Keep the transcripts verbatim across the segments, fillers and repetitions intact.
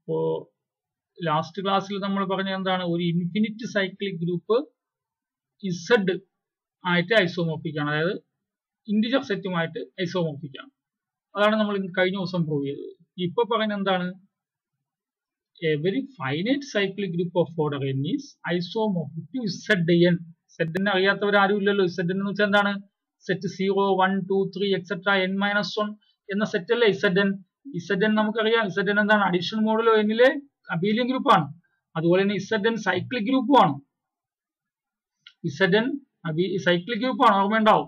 അപ്പോൾ ലാസ്റ്റ് ക്ലാസ്സിൽ നമ്മൾ പറഞ്ഞ എന്താണ്, ഒരു ഇൻഫിനിറ്റ് സൈക്ലിക് ഗ്രൂപ്പ് ഇസഡ് ആയിട്ട് ഐസോമോർഫിക് ആണ്, അതായത് ഇന്റിജർ സെറ്റുമായിട്ട് ഐസോമോർഫിക് ആണ്. അതാണ് നമ്മൾ കഴിഞ്ഞ ദിവസം പ്രൂവ് ചെയ്തത്. ഇപ്പൊ പറയുന്നത് എന്താണ്, every finite cyclic group of order n is isomorphic to Zn. Zn അറിയാത്തവർ ആരും ഇല്ലല്ലോ. Zn എന്ന് വെച്ചാൽ എന്താണ്, set zero one two three etcetera N minus one എന്ന സെറ്റ് അല്ലേ Zn. Zn നമുക്കറിയാം, Zn എന്താണ്, അഡീഷൻ മോഡലോ എന്നിലെ അബീലിയൻ ഗ്രൂപ്പാണ്. അതുപോലെ തന്നെ Zn സൈക്ലിക് ഗ്രൂപ്പുമാണ്. Zn സൈക്ലിക് ഗ്രൂപ്പാണ്, ഓർമ്മയുണ്ടാവും.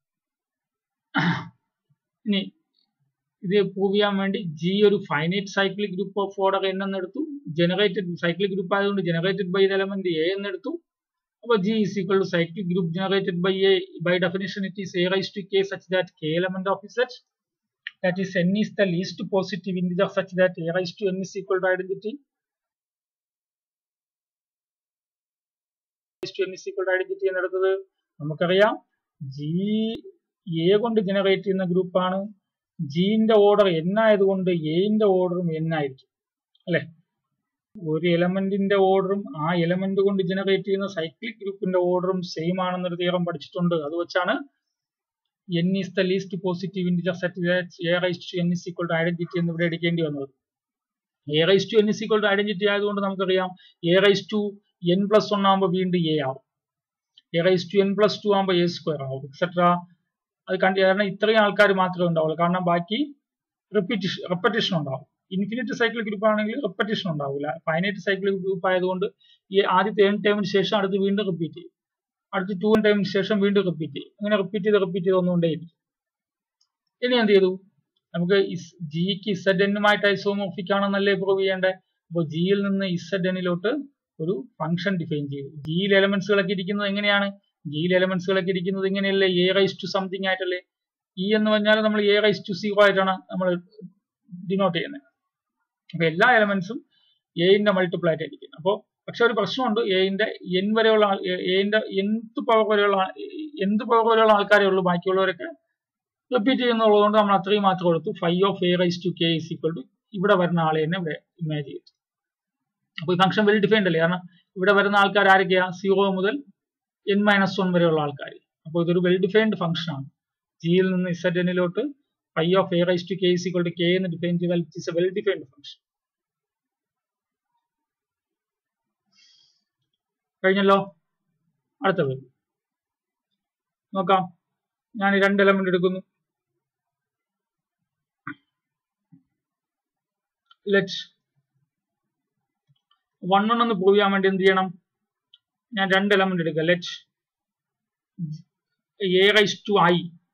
ഇനി ഇത് പ്രൂവ് ചെയ്യാൻ വേണ്ടി ജി ഒരു finite cyclic group of order N എന്നെടുത്തു. ജനറേറ്റഡ് സൈക്ലിക് ഗ്രൂപ്പ് ആയതുകൊണ്ട് generated by the element A എന്നെടുത്തു. അപ്പോൾ G is equal to cyclic group generated by A. By definition it is A raise to K such that K element of set, that is N is the least positive integer such that A raise to N is equal to identity. N is equal to identity എന്നെടുത്തത് നമുക്കറിയാം G A കൊണ്ട് generate ചെയ്യുന്ന ഗ്രൂപ്പാണ്. ജിന്റെ order N ആയതുകൊണ്ട് എന്റെ ഓർഡറും N ആയിരിക്കും അല്ലെ. ഒരു എലമെന്റിന്റെ ഓർഡറും ആ എലമെന്റ് കൊണ്ട് ജനറേറ്റ് ചെയ്യുന്ന സൈക്ലിക് ഗ്രൂപ്പിന്റെ ഓർഡറും സെയിം ആണെന്നൊരു തിയറം പഠിച്ചിട്ടുണ്ട്. അത് വെച്ചാണ് N is the least positive integer set that A raise to N is equal to identity എന്ന് ഇവിടെ എടുക്കേണ്ടി വന്നത്. A raise to N is equal to identity ആയതുകൊണ്ട് നമുക്കറിയാം A raise to N plus one ആകുമ്പോൾ വീണ്ടും എ ആവും, A raise to N plus two ആകുമ്പോൾ എ സ്ക്വയർ ആവും എക്സെട്ര. അത് കണ്ടു, കാരണം ഇത്രയും ആൾക്കാർ മാത്രമേ ഉണ്ടാവുള്ളൂ, കാരണം ബാക്കി റിപ്പീറ്റേഷൻ റെപ്പറ്റേഷൻ ഉണ്ടാവും. ഇൻഫിനിറ്റ് സൈക്ലിക് ഗ്രൂപ്പ് ആണെങ്കിൽ റെപ്പറ്റേഷൻ ഉണ്ടാവില്ല. ഫൈനൈറ്റ് സൈക്ലിക് ഗ്രൂപ്പ് ആയതുകൊണ്ട് ഈ ആദ്യത്തെ എൻ ടൈമിന് ശേഷം അടുത്ത് വീണ്ടും റിപ്പീറ്റ് ചെയ്യും, അടുത്ത് ടു എൻ ടൈമിന് ശേഷം വീണ്ടും റിപ്പീറ്റ് ചെയ്യും, അങ്ങനെ റിപ്പീറ്റ് ചെയ്ത് റിപ്പീറ്റ് ചെയ്ത് ഒന്നുകൊണ്ടേയിരിക്കും. ഇനി എന്ത് ചെയ്തു, നമുക്ക് ജിക്ക് ഇസഡ് എന്നുമായിട്ട് ഐസോമോർഫിക് ആണെന്നല്ലേ പ്രൂവ് ചെയ്യേണ്ടത്. അപ്പോൾ ജിയിൽ നിന്ന് ഇസഡ് എന്നിലോട്ട് ഒരു ഫംഗ്ഷൻ ഡിഫൈൻ ചെയ്തു. ജിയിൽ എലമെന്റ്സുകളൊക്കെ ഇരിക്കുന്നത് എങ്ങനെയാണ്, ജിയിൽ എലമെന്റ്സുകളൊക്കെ ഇരിക്കുന്നത് ഇങ്ങനെയല്ലേ, എ റൈസ് ടു സംതിങ് ആയിട്ടല്ലേ. ഇ എന്ന് പറഞ്ഞാൽ നമ്മൾ എ റൈസ് ടു സീറോ ആയിട്ടാണ് നമ്മൾ ഡിനോട്ട് ചെയ്യുന്നത്. അപ്പൊ എല്ലാ എലമെന്റ്സും എന്റെ മൾട്ടിപ്പിൾ ആയിട്ടായിരിക്കും. അപ്പോൾ പക്ഷെ ഒരു പ്രശ്നമുണ്ട്, എന്റെ എൻ വരെയുള്ള എന്റെ എന്ത് പവർ വരെയുള്ള എന്ത് പവർ വരെയുള്ള ആൾക്കാരേ ഉള്ളൂ, ബാക്കിയുള്ളവരൊക്കെ റിപ്പീറ്റ് ചെയ്യുന്നുള്ളതുകൊണ്ട് നമ്മൾ അത്രയും മാത്രം കൊടുത്തു. Phi of A raise to K is equal to ഇവിടെ വരുന്ന ആളെ തന്നെ ഇവിടെ ഇമാജ് ചെയ്തു. അപ്പൊ ഈ ഫംഗ്ഷൻ വെൽ ഡിഫൈൻഡ് അല്ലേ, കാരണം ഇവിടെ വരുന്ന ആൾക്കാർ ആരൊക്കെയാ, സീറോ മുതൽ എൻ മൈനസ് വൺ വരെയുള്ള ആൾക്കാർ. അപ്പോൾ ഇതൊരു വെൽ ഡിഫൈൻഡ് ഫംഗ്ഷൻ ആണ്. ജിയിൽ നിന്ന് Z എന്നിലോട്ട് phi of A raise to K is equal to k എന്ന് ഡിഫൈൻ ചെയ്താൽ it is A well defined function. കഴിഞ്ഞല്ലോ. അടുത്തത് നോക്കാം. ഞാൻ രണ്ട് എലമെന്റ് എടുക്കുന്നു. ലെറ്റ് വൺ വൺ ഒന്ന് പ്രൂവ് ചെയ്യാൻ വേണ്ടി എന്ത് ചെയ്യണം, ഞാൻ രണ്ട് എലമെന്റ് എടുക്കുക. Let A raise to I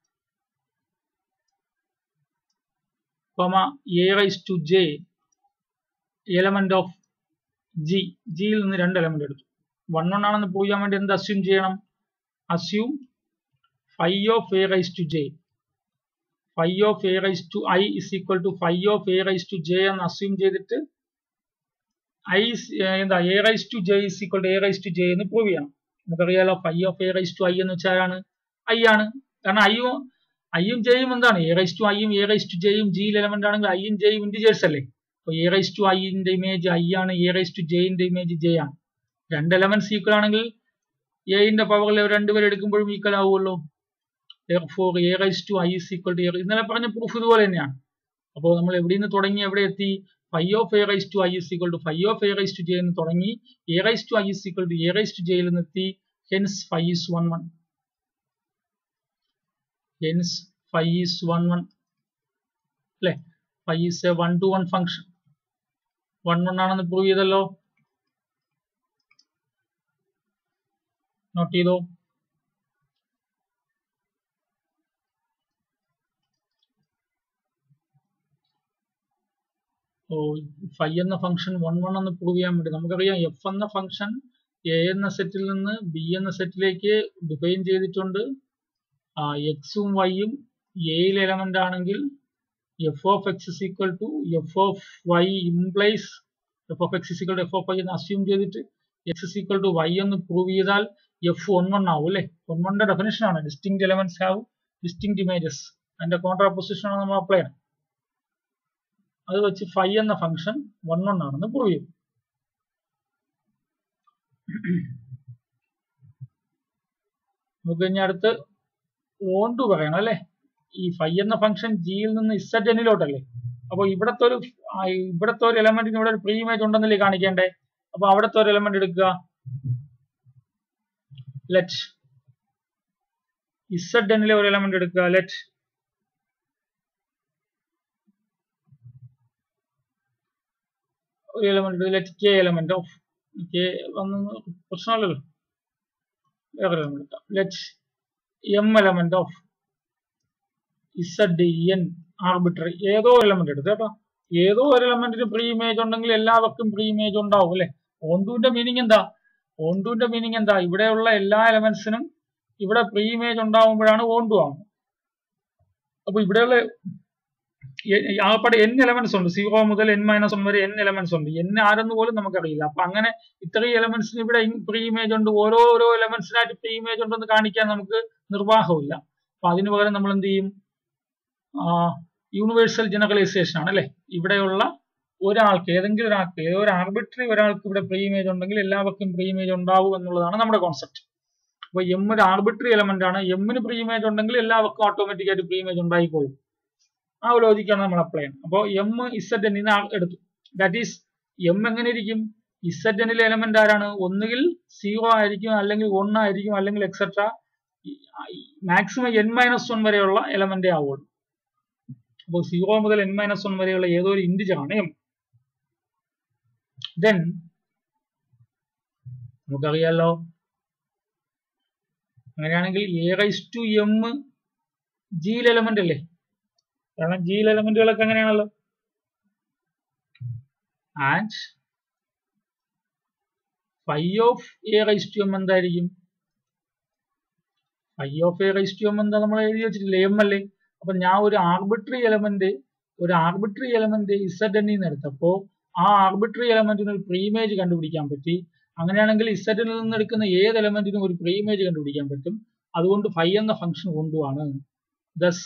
a raise to J element of G. ജിയിൽ നിന്ന് രണ്ട് എലമെന്റ് എടുത്തു. വൺ വൺ ആണെന്ന് പ്രൂവ് ചെയ്യാൻ വേണ്ടി എന്ത് അസ്യൂം ചെയ്യണം, assume phi of A raise to j. Phi of A raise to i is equal to phi of A raise to j എന്ന് അസ്യൂം ചെയ്തിട്ട് ഐ എന്താ a raise to j is equal to a raise to j എന്ന് prove ചെയ്യണം. നമുക്കറിയാലോ phi of A raise to i എന്ന് വെച്ചാലാണ് i ആണ്. കാരണം ഐയും ഐയും ജെയും എന്താണ്, എ റൈസ് ടു ഐയും എ റൈസ് ടു ജെയും ജിയിൽ എലമെന്റ് ആണെങ്കിൽ ഐയും ജെയും ഇന്റിജേഴ്സ് അല്ലേ. അപ്പൊ എ റൈസ് ടു ഐന്റെ ഇമേജ് ഐ ആണ്, എ റൈസ് ടു ജെയിന്റെ ഇമേജ് ജെ ആണ്. രണ്ട് എലമെന്റ്സ് ഈക്വൽ ആണെങ്കിൽ എന്റെ പവറിൽ രണ്ടുപേരും എടുക്കുമ്പോഴും ഈക്വൽ ആവുമല്ലോ. For a raise to i is equal to a. ഇന്നലെ പറഞ്ഞ പ്രൂഫ് ഇതുപോലെ തന്നെയാണ്. അപ്പോൾ നമ്മൾ എവിടെ നിന്ന് തുടങ്ങി എവിടെ എത്തി, phi of A raise to i is equal to phi of A raise to j എന്ന് തുടങ്ങി a raise to i is equal to a raise to ജെയിൽ നിന്ന് എത്തി. Hence phi is one one. Hence phi is one one അല്ലെ. Phi is a one to one function. One one ആണെന്ന് prove ചെയ്തല്ലോ. Note ചെയ്തോ. Phi എന്ന function one one എന്ന് prove ചെയ്യാൻ വേണ്ടി നമുക്കറിയാം എഫ് എന്ന ഫംഗ്ഷൻ എ എന്ന സെറ്റിൽ നിന്ന് ബി എന്ന സെറ്റിലേക്ക് ഡിഫൈൻ ചെയ്തിട്ടുണ്ട്. എക്സും വൈയും എയിൽ എലമെന്റ് ആണെങ്കിൽ f of x is equal to F of y implies f of x is equal to F of y എന്ന് അസ്യൂം ചെയ്തിട്ട് x is equal to y എന്ന് പ്രൂവ് ചെയ്താൽ എഫ് വൺ വൺ ആവും അല്ലെ. വൺ വണ്ണിന്റെ definition ആണ് distinct elements have distinct images. അതിന്റെ contrapositive ആണ് നമ്മൾ അപ്ലൈ ചെയ്യണം. അത് വെച്ച് ഫൈ എന്ന ഫംഗ്ഷൻ വൺ വൺ ആണെന്ന് പ്രൂവ് ചെയ്യും. നമുക്ക് ഇനി അടുത്ത് ഓൺ ടു പറയണം അല്ലെ. ഈ ഫൈ എന്ന ഫംഗ്ഷൻ ജിയിൽ നിന്ന് ഇസഡ് എന്നിലോട്ടല്ലേ. അപ്പൊ ഇവിടത്തെ ഒരു ഇവിടത്തെ ഒരു എലമെന്റിന് ഇവിടെ ഒരു പ്രീ ഇമേജ് ഉണ്ടെന്നല്ലേ കാണിക്കേണ്ടേ. അപ്പൊ അവിടത്തെ ഒരു എലമെന്റ് എടുക്കുക. ലെറ്റ് ഇസഡ് എന്നിലെ ഒരു എലമെന്റ് എടുക്കുക. ലെറ്റ് ഒരു element let k element of k വന്ന് പ്രശ്നമല്ലല്ലോ. വേറെ എലമെന്റ് എടുക്കാം. Let m element of z n arbitrary ഏതോ എലമെന്റ് എടുത്ത് കേട്ടോ. ഏതോ ഒരു എലമെന്റിന് പ്രീ ഇമേജ് ഉണ്ടെങ്കിൽ എല്ലാവർക്കും പ്രീ ഇമേജ് ഉണ്ടാവും അല്ലെ. ഓൺടുവിന്റെ മീനിങ് എന്താ? ഓൺടുവിന്റെ മീനിങ് എന്താ? ഇവിടെയുള്ള എല്ലാ എലമെന്റ്സിനും ഇവിടെ പ്രീ ഇമേജ് ഉണ്ടാവുമ്പോഴാണ് ഓൺടു ആവുന്നത്. അപ്പൊ ഇവിടെയുള്ള ആകപ്പാടെ എൻ എലമെന്റ്സ് ഉണ്ട്. സീറോ മുതൽ എൻ മൈനസ് വൺ വരെ എൻ എലമെന്റ്സ് ഉണ്ട്. എൻ ആരെന്ന് പോലും നമുക്കറിയില്ല. അപ്പൊ അങ്ങനെ ഇത്രയും എലമെന്റ്സിന് ഇവിടെ പ്രീ ഇമേജ് ഉണ്ട്. ഓരോരോ എലമെന്റ്സിനായിട്ട് പ്രീ ഇമേജ് ഉണ്ടെന്ന് കാണിക്കാൻ നമുക്ക് നിർവാഹമില്ല. അപ്പൊ അതിന് പകരം നമ്മൾ എന്ത് ചെയ്യും? യൂണിവേഴ്സൽ ജനറലൈസേഷൻ ആണ് അല്ലെ. ഇവിടെയുള്ള ഒരാൾക്ക് ഏതെങ്കിലും ഒരാൾക്ക് ഏതോ ഒരു ആർബിട്രറി ഒരാൾക്ക് ഇവിടെ പ്രീ ഇമേജ് ഉണ്ടെങ്കിൽ എല്ലാവർക്കും പ്രീ ഇമേജ് ഉണ്ടാവും എന്നുള്ളതാണ് നമ്മുടെ കോൺസെപ്റ്റ്. അപ്പൊ എം ഒരു ആർബിട്രറി എലമെന്റ് ആണ്. എമ്മിന് പ്രീ ഇമേജ് ഉണ്ടെങ്കിൽ എല്ലാവർക്കും ഓട്ടോമാറ്റിക് ആയിട്ട് പ്രീ ഇമേജ് ഉണ്ടായിക്കോളും. ആ ഒരു ലോജിക്കാണ് നമ്മൾ അപ്ലൈ ചെയ്യുന്നത്. അപ്പോൾ എം ഇസഡ് എന്നിന്ന് എടുത്തു. ദാറ്റ് ഈസ് എം എങ്ങനെ ഇരിക്കും? ഇസഡ് എന്നിലെ എലമെന്റ് ആരാണ്? ഒന്നുകിൽ സീറോ ആയിരിക്കും, അല്ലെങ്കിൽ വൺ ആയിരിക്കും, അല്ലെങ്കിൽ etcetera maximum n minus one വരെയുള്ള എലമെന്റേ ആവുള്ളൂ. അപ്പോൾ സീറോ മുതൽ എൻ മൈനസ് വൺ വരെയുള്ള ഏതോ ഒരു ഇൻഡിജർ ആണ് എം. ദെൻ നമുക്കറിയാലോ, അങ്ങനെയാണെങ്കിൽ എ റൈസ് ടു എം ജിയിൽ എലമെന്റ് അല്ലേ. കാരണം ജിയിൽ എലമെന്റുകളൊക്കെ അങ്ങനെയാണല്ലോ. And phi of A raise to m എന്തായിരിക്കും? Phi of A raise to m എന്താ നമ്മൾ എഴുതി വെച്ചിട്ടില്ലേ? എം അല്ലേ. അപ്പൊ ഞാൻ ഒരു ആർബിട്രറി എലമെന്റ് ഒരു ആർബിട്രറി എലമെന്റ് ഇസഡ് എന്നിൽ നിന്ന് എടുത്തപ്പോ ആ ആർബിട്രറി എലമെന്റിന് ഒരു പ്രീമേജ് കണ്ടുപിടിക്കാൻ പറ്റി. അങ്ങനെയാണെങ്കിൽ ഇസഡിൽ നിന്ന് എടുക്കുന്ന ഏത് എലമെന്റിനും ഒരു പ്രീമേജ് കണ്ടുപിടിക്കാൻ പറ്റും. അതുകൊണ്ട് ഫൈ എന്ന ഫംഗ്ഷൻ ഓൺടുവാണ്. Thus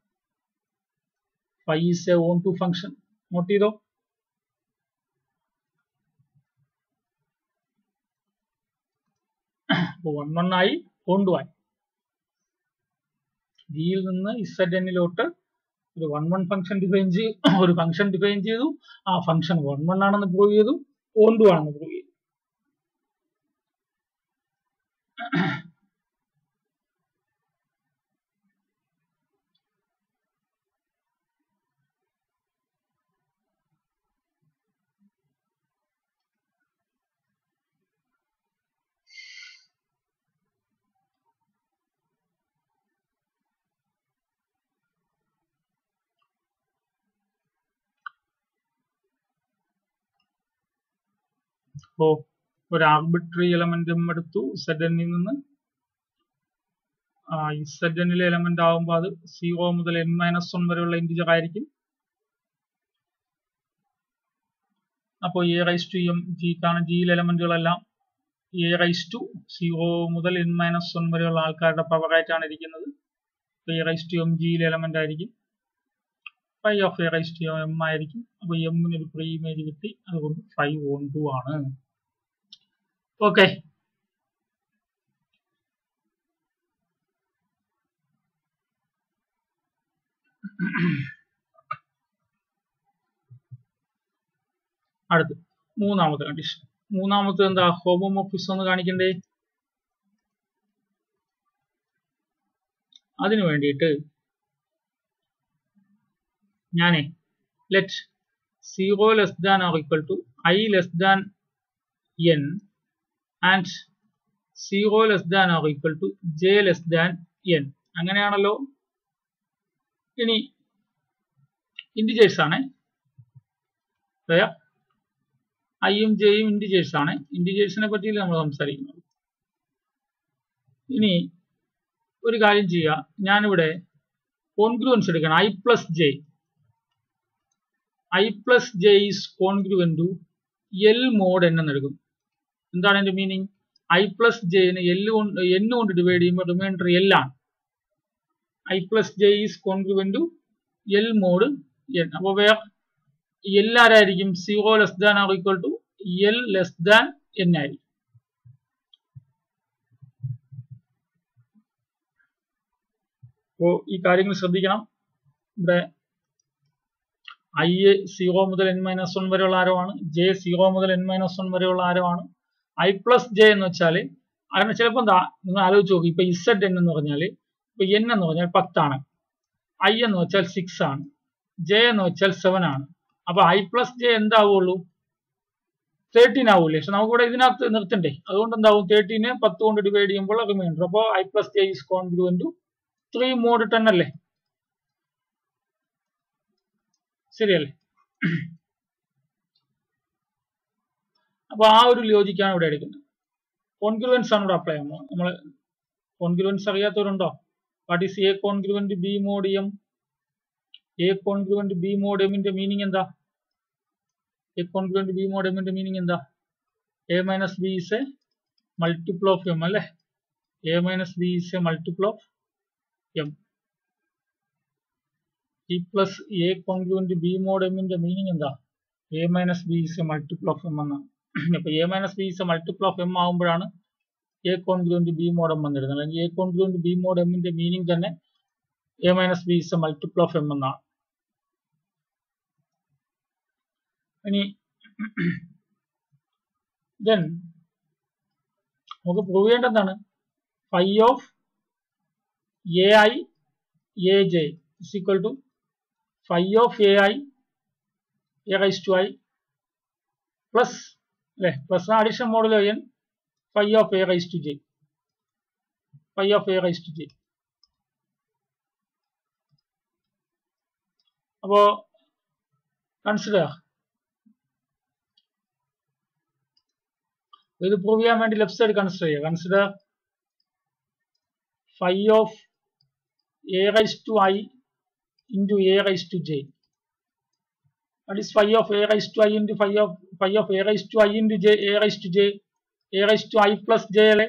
phi is a onto function. Note ചെയ്തോ. വൺ വൺ ആയി ഓൺടു ആയി. ജിയിൽ നിന്ന് ഇസഡ് എന്നിലോട്ട് ഒരു വൺ വൺ ഫംഗ്ഷൻ ഡിഫൈൻ ചെയ്തു ഒരു ഫംഗ്ഷൻ ഡിഫൈൻ ചെയ്തു. ആ ഫംഗ്ഷൻ വൺ വൺ ആണെന്ന് പ്രൂവ് ചെയ്തു, ഓൺടു ആണെന്ന് പ്രൂവ് ചെയ്തു. അപ്പോ ഒരു ആർബിട്രറി എലമെന്റ് എം എടുത്തു ഇസഡ് എന്നിൽ നിന്ന്. ഇസഡ് എന്നിലെ എലമെന്റ് ആകുമ്പോൾ അത് സീറോ മുതൽ എൻ മൈനസ് വൺ വരെയുള്ള ഇൻഡിജർ ആയിരിക്കും. അപ്പോൾ a raise to m g കാരണം ജിയിലെ എലമെന്റുകളെല്ലാം എ റൈസ് ടു സീറോ മുതൽ എൻ മൈനസ് വൺ വരെയുള്ള ആൾക്കാരുടെ പവറായിട്ടാണ് ഇരിക്കുന്നത്. എ റൈസ് ടു എം ജിയിലെ എലമെന്റ് ആയിരിക്കും. Phi of A raise to M ആയിരിക്കും. അപ്പൊ എമ്മിന് ഒരു പ്രീ ഇമേജ് കിട്ടി. അതുകൊണ്ട് ഫൈ ഓൺ ടു ആണ്. ഓക്കെ. അടുത്ത് മൂന്നാമത്തെ കണ്ടീഷൻ. മൂന്നാമത്തെ എന്താ? ഹോമോമോർഫിസം ഒന്ന് കാണിക്കണ്ടേ. അതിനു വേണ്ടിയിട്ട് ഞാനേ let zero less than or equal to i less than n and zero less than or equal to j less than n. അങ്ങനെയാണല്ലോ. ഇനി ഇൻഡിജേഴ്സ് ആണ്. ഐയും ജെയും ഇൻഡിജേഴ്സ് ആണ്. ഇൻഡിജേഴ്സിനെ പറ്റിയില്ല നമ്മൾ സംസാരിക്കുന്നത്. ഇനി ഒരു കാര്യം ചെയ്യുക. ഞാനിവിടെ കോൺഗ്രുവൻസ് എടുക്കണം. I plus j i plus j is congruent to l mod n എന്നെടുക്കും. എന്താണ് എന്റെ മീനിങ്? ഐ പ്ലസ് ജെന് എൽ കൊണ്ട് എൻ കൊണ്ട് ഡിവൈഡ് ചെയ്യുമ്പോൾ റിമൈൻഡർ എൽ ആണ്. I plus j is congruent to l mod n. അപ്പോൾ വേർ എൽ ആരായിരിക്കും? Zero less than or equal to l less than n ആയിരിക്കും. അപ്പോ ഈ കാര്യങ്ങൾ ശ്രദ്ധിക്കണം. ഇവിടെ ഐ സീറോ മുതൽ എൻ മൈനസ് വൺ വരെയുള്ള ആരമാണ്, ജെ സീറോ മുതൽ എൻ മൈനസ് വൺ വരെയുള്ള ആരമാണ്. ഐ പ്ലസ് ജെ എന്ന് വെച്ചാൽ കാരണം ചിലപ്പോൾ എന്താ നിങ്ങൾ ആലോചിച്ച് നോക്കി, ഇപ്പൊ ഇസഡ് എൻ എന്ന് പറഞ്ഞാൽ ഇപ്പൊ എൻ എന്ന് പറഞ്ഞാൽ പത്താണ്, ഐ എന്ന് വെച്ചാൽ സിക്സ് ആണ്, ജെ എന്ന് വെച്ചാൽ സെവൻ ആണ്. അപ്പൊ ഐ പ്ലസ് ജെ എന്താവുള്ളൂ? തേർട്ടീൻ ആവൂലേ? പക്ഷെ നമുക്കിവിടെ ഇതിനകത്ത് നിർത്തണ്ടേ, അതുകൊണ്ട് എന്താവും? തേർട്ടീനെ പത്ത് കൊണ്ട് ഡിവൈഡ് ചെയ്യുമ്പോൾ റിമൈൻഡർ. അപ്പോൾ i plus j is congruent to three mod ten അല്ലേ? ശരിയല്ലേ? അപ്പൊ ആ ഒരു ലോജിക്കാണ് ഇവിടെ എടുക്കുന്നത്. കോൺഗ്രുവൻസ് ആണ് ഇവിടെ അപ്ലൈ ചെയ്യുമ്പോൾ. നമ്മൾ കോൺഗ്രുവൻസ് അറിയാത്തവരുണ്ടോ? What is a congruent b mod m? A congruent b mod എമ്മിന്റെ മീനിങ് എന്താ? എ കോൺഗ്രുവന്റ് ബി മോഡ് എമ്മിന്റെ മീനിങ് എന്താ? A minus b is a multiple of m അല്ലെ? A minus b is a multiple of m. E plus a congruent b mod എമ്മിന്റെ meaning എന്താ? A minus b is a multiple of m എന്നാണ്. അപ്പൊ a minus b is a multiple of M ആകുമ്പോഴാണ് a congruent b mod m എന്നിടുന്നത്. അല്ലെങ്കിൽ a congruent b mod എമ്മിന്റെ meaning തന്നെ a minus b is a multiple of m എന്നാണ്. ഇനി then നമുക്ക് പ്രൂവ് ചെയ്യേണ്ടത് എന്താണ്? Phi of a i a j is equal to phi of a i a raise to i plus അല്ലെ plus addition modulo n phi of A raise to j, phi of A raise to j. അപ്പോ consider ഇത് prove ചെയ്യാൻ വേണ്ടി left side consider ചെയ്യുക. Consider phi of A raise to i into a raised to j. That is phi of a raised to i into phi of phi of a raised to i into j, a raised to j, a raised to i plus j അല്ലേ?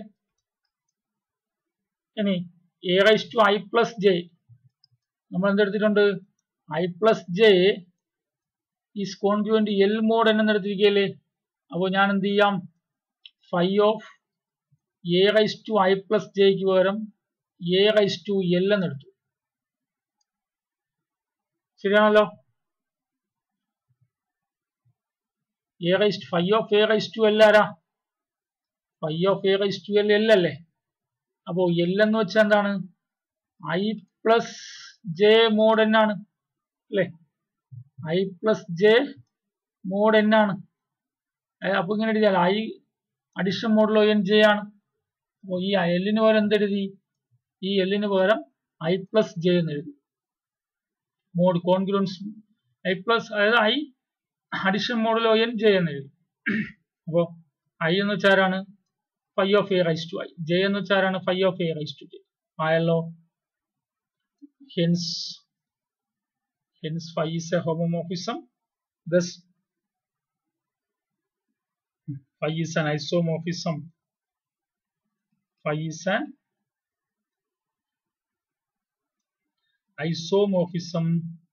ഇനി a raised to i plus j നമ്മൾ എന്തെടുത്തിട്ടുണ്ട്? i plus j is congruent to L mod n എന്നെടുത്തിരിക്കുകയല്ലേ? അപ്പോൾ ഞാൻ എന്ത് ചെയ്യാം? phi of a raised to i plus j ക്ക് പകരം a raised to L എന്നെടുത്തു. ശരിയാണല്ലോ? A raise phi of A raise to l ആരാ? Phi of A raise to l l അല്ലേ? അപ്പോ എൽ എന്ന് വെച്ചാൽ എന്താണ്? I plus j mod n ആണ് അല്ലെ? I plus j mod n ആണ്. അപ്പൊ ഇങ്ങനെ എഴുതിയാൽ i addition modulo n j ആണ്. അപ്പൊ ഈ എല്ലിന് പകരം എന്തെഴുതി? ഈ എല്ലിന് പകരം ഐ പ്ലസ് ജെ എന്ന് എഴുതി. മോഡ് കോൺഗ്രുവൻസ് ഐ പ്ലസ് അതായത് i addition modulo n j എന്ന് എഴുതി. അപ്പോ ഐ എന്ന് വെച്ചാൽ ആരാണ്? Phi of A raise to i. J എന്ന് വെച്ചാൽ ആരാണ്? Phi of A raise to j ആയല്ലോ. Hence hence phi is a homomorphism. thus phi is an isomorphism. Phi is an isomorphism.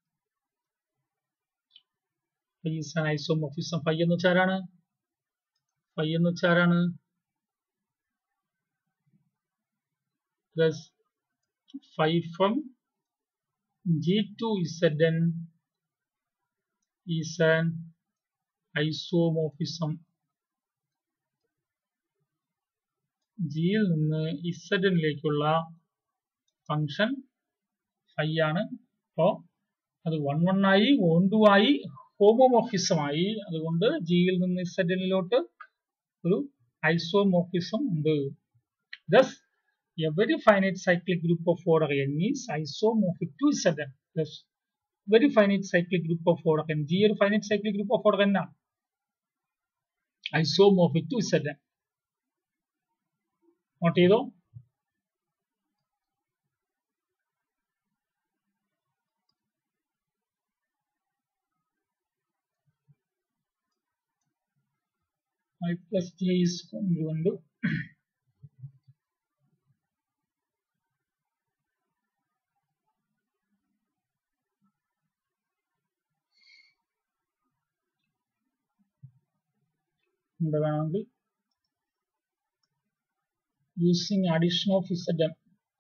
Phi is an isomorphism. Phi എന്ന് വെച്ചാൽ ആരാണ്? Phi എന്ന് വെച്ചാൽ ആരാണ്? Thus phi from G to Zn is an isomorphism. ജിയിൽ നിന്ന് ഇസഡിലേക്കുള്ള function phi ആണ്. അപ്പോ അത് വൺ വൺ ആയി, വൺ ടു ആയി, ഹോമോമോർഫിസം ആയി. അതുകൊണ്ട് ജിയിൽ നിന്ന് ഇസഡിലോട്ട് ഒരു ഐസോമോർഫിസം ഉണ്ട്. Thus a very finite cyclic group of order n is isomorphic to Zn. Thus very finite cyclic group of order n. G ഒരു finite cyclic group of order n ആണ്. Isomorphic to Zn. Note ചെയ്തോ? I plus j is congruent to എന്താ വേണമെങ്കിൽ using addition of Zn.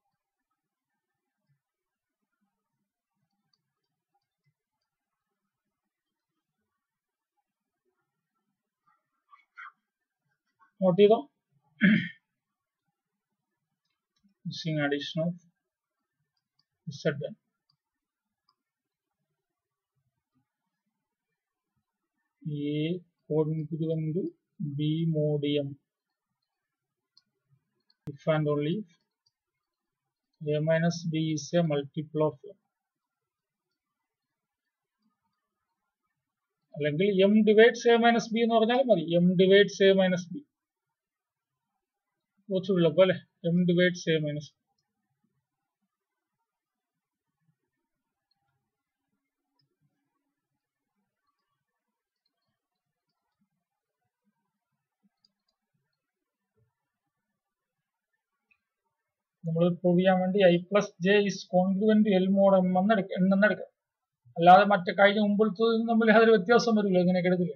Note ചെയ്തോ? using addition of Zn. A congruent to B mod M if and only if A minus B is a multiple of M. അല്ലെങ്കിൽ M divides A minus B എന്ന് പറഞ്ഞാൽ മതി. M divides A minus B. കുറച്ചുള്ളപ്പോൾ അല്ലെ M divides A minus B. നമ്മൾ prove ചെയ്യാൻ വേണ്ടി i plus j is congruent l mod m എന്ന് എടുക്കാം. അല്ലാതെ മറ്റേ കഴിഞ്ഞ മുമ്പിലത്തതും തമ്മിൽ അതൊരു വ്യത്യാസം വരില്ല. ഇങ്ങനെയൊക്കെ എടുക്കില്ലേ?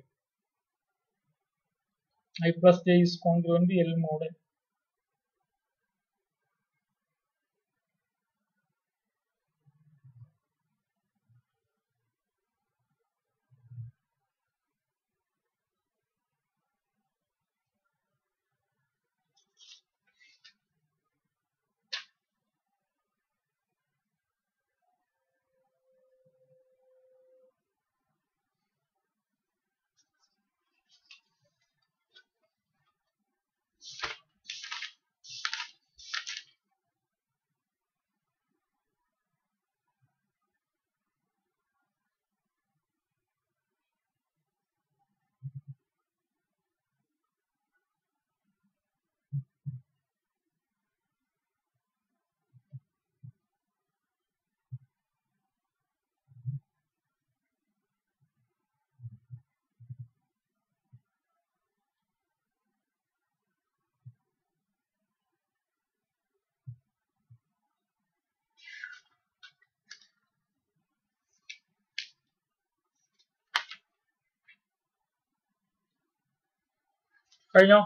I plus j is congruent l mod. കഴിഞ്ഞോ?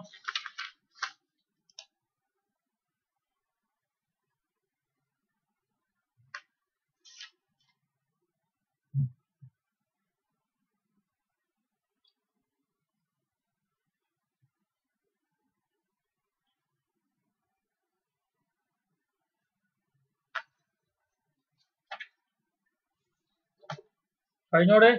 കഴിഞ്ഞോടെ?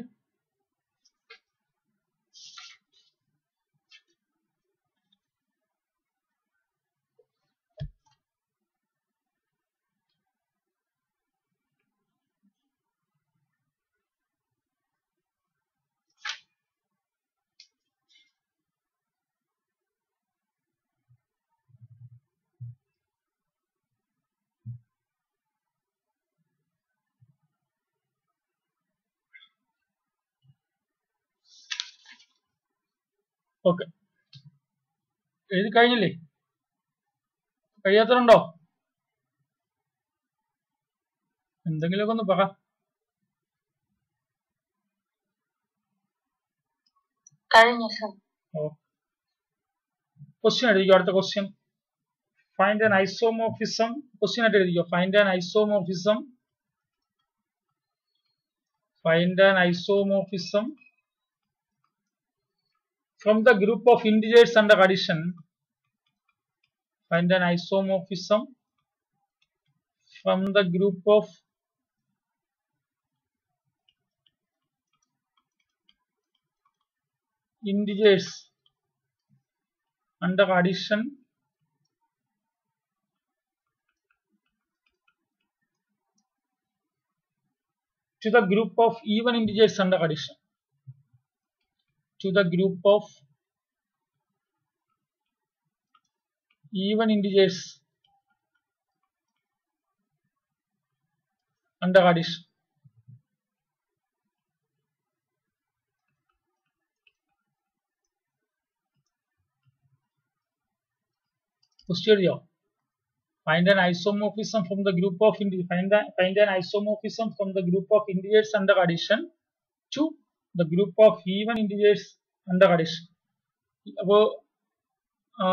ഓക്കെ, എഴുതി കഴിഞ്ഞില്ലേ? കഴിയാത്തതുണ്ടോ? എന്തെങ്കിലുമൊക്കെ ഒന്ന് പറ. ക്വസ്റ്റ്യൻ എഴുതിക്കോ. അടുത്ത question, find an isomorphism. Question ആയിട്ട് എഴുതിക്കോ. Find an isomorphism. Find an isomorphism from the group of integers under addition. Find an isomorphism from the group of integers under addition to the group of even integers under addition. To the group of even integers under addition. Question: find an isomorphism from the group of integers. Find, find an isomorphism from the group of integers under addition to the group of even integers under addition. അപ്പോ ആ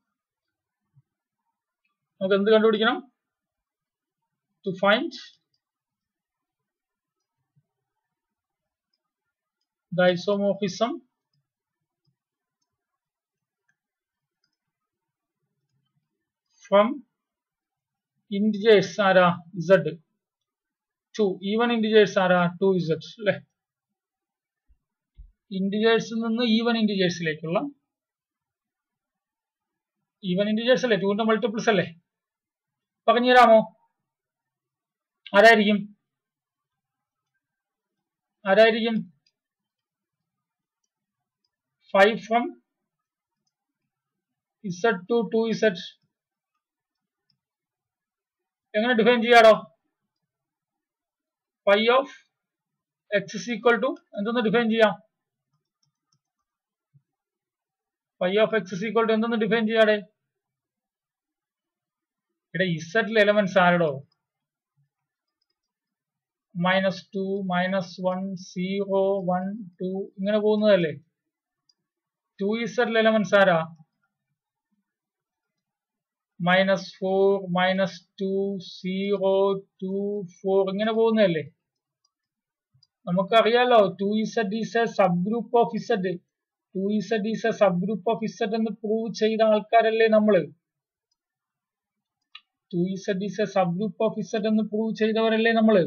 നമുക്ക് എന്ത് കണ്ടുപിടിക്കണം? To find the isomorphism from integers ആരാ z to even integers ആരാ to z അല്ലെ. ഇന്റിജേഴ്സിൽ നിന്ന് even ഇന്റിജേഴ്സിലേക്കുള്ള even integers അല്ലേ, ടൂന്റെ മൾട്ടിപ്പിൾസ് അല്ലേ. പറഞ്ഞു തരാമോ? ആരായിരിക്കും ആരായിരിക്കും phi from z to two z എങ്ങനെ ഡിഫൈൻ ചെയ്യാടോ? Phi of x is equal to എന്തൊന്ന് ഡിഫൈൻ ചെയ്യാം? Phi of x is equal to എന്തൊന്ന് ഡിഫൈൻ ചെയ്യാടെ? ഇവിടെ ഇസഡിലെ എലമെന്റ്സ് ആരടോ? Minus two, minus one, zero, one, two ഇങ്ങനെ പോകുന്നതല്ലേ. ടു ഇസഡിലെ എലമെന്റ്സ് ആരാ? Minus four, minus two, zero, two, four ഇങ്ങനെ പോകുന്നതല്ലേ. നമുക്കറിയാലോ two z is a subgroup of Z. Two z is a subgroup of z എന്ന് prove ചെയ്ത ആൾക്കാരല്ലേ നമ്മള്. Two z is a subgroup of z എന്ന് prove ചെയ്തവരല്ലേ നമ്മള്.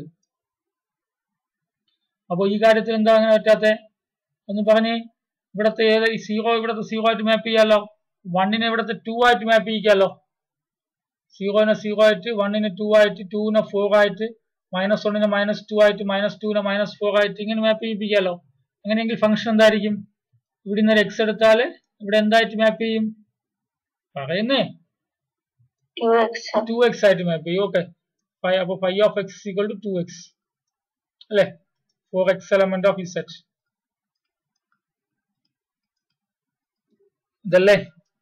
അപ്പൊ ഈ കാര്യത്തിൽ എന്താ അങ്ങനെ പറ്റാത്തെ ഒന്ന് പറഞ്ഞേ. ഇവിടത്തെ ഏത് സീറോ ഇവിടത്തെ സീറോ ആയിട്ട് മാപ്പ് ചെയ്യാലോ, വണ്ണിനെ ഇവിടത്തെ ടു ആയിട്ട് മാപ്പ് ചെയ്യിക്കാലോ. സീറോനെ സീറോ ആയിട്ട്, വണ്ണിനെ ടു ആയിട്ട്, ടൂവിനെ ഫോർ ആയിട്ട്, മൈനസ് വണ്ണിനെ മൈനസ് ടു ആയിട്ട്, മൈനസ് ടുവിനെ മൈനസ് ഫോർ ആയിട്ട് ഇങ്ങനെ മാപ്പ് ചെയ്യിപ്പിക്കാലോ. അങ്ങനെയെങ്കിൽ ഫംഗ്ഷൻ എന്തായിരിക്കും? ഇവിടെ നിന്ന് ഒരു എക്സ് എടുത്താല് ഇവിടെ എന്തായിട്ട് മാപ്പ് ചെയ്യും? പറയുന്നേ ടു എക്സ് ആയിട്ട് മാപ്പ് ചെയ്യും. ഓക്കെ, അപ്പൊ phi of x equal to two x അല്ലെ, for x element of z ഇതല്ലേ.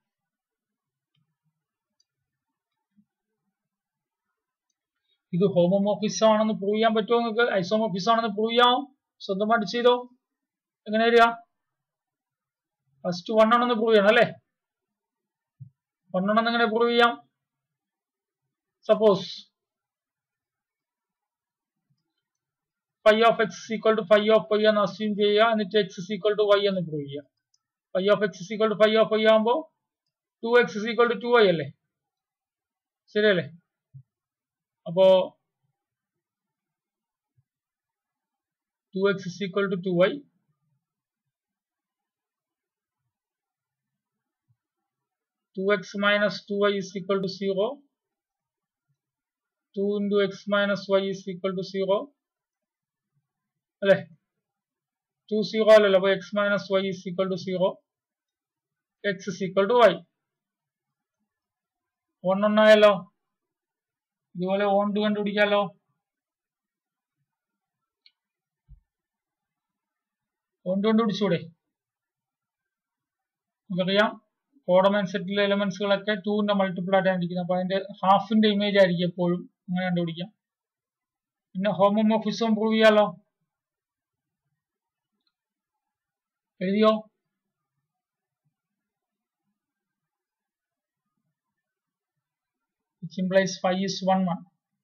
ഇത് ഹോമോമോർഫിസം ആണെന്ന് പ്രൂവ് ചെയ്യാൻ പറ്റുമോ നിങ്ങൾക്ക്? ഐസോമോർഫിസം ആണെന്ന് പ്രൂവ് ചെയ്യാമോ? സ്വന്തമായിട്ട് ചെയ്തോ. എങ്ങനെ വരിക? ഫസ്റ്റ് വൺ ആണെന്ന് പ്രൂവ് ചെയ്യണം അല്ലേ. വൺ ആണെന്ന് എങ്ങനെ പ്രൂവ് ചെയ്യാം? Suppose phi of x equal to phi of y എന്ന് അസ്യൂം ചെയ്യുക, എന്നിട്ട് എക്സ് ഈക്വൽ ടു വൈ എന്ന് പ്രൂവ് ചെയ്യുക. Phi of x equal to phi of y ആകുമ്പോ two x equal to two y അല്ലേ, ശരിയല്ലേ? അപ്പോ two x equal to two y, two x minus two y is equal to zero, two into x minus y is equal to zero അല്ലെ. Two zero അല്ലല്ലോ, അപ്പൊ x minus y is equal to zero, എക്സ് is equal to y. One ഒന്നായല്ലോ. ഇതുപോലെ onto കണ്ടുപിടിക്കാലോ. Onto കണ്ടുപിടിച്ചൂടെ? നമുക്കറിയാം codomain സെറ്റിലെ എലമെന്റ്സുകളൊക്കെ ടൂവിന്റെ മൾട്ടിപ്പിൾ ആയിട്ടാണ് ഇരിക്കുന്നത്. അപ്പൊ അതിന്റെ ഹാഫിന്റെ ഇമേജ് ആയിരിക്കും എപ്പോഴും. അങ്ങനെ കണ്ടുപിടിക്കാം. പിന്നെ ഹോമോമോർഫിസം പ്രൂവ് ചെയ്യാലോ. എഴുതിയോ? which implies phi is one one.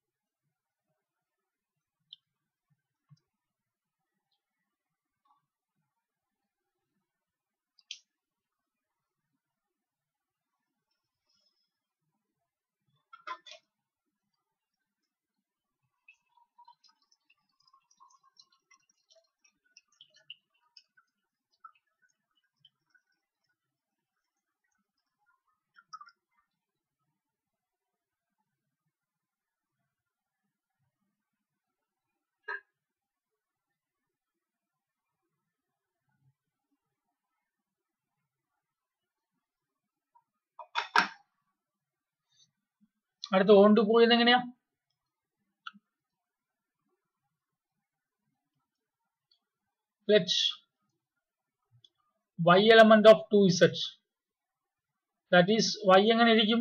അടുത്ത ഓൺ ടു പ്രൂവ് ചെയ്യുന്നത് എങ്ങനെയാ? let y element of two z, that is y എങ്ങനെ ഇരിക്കും?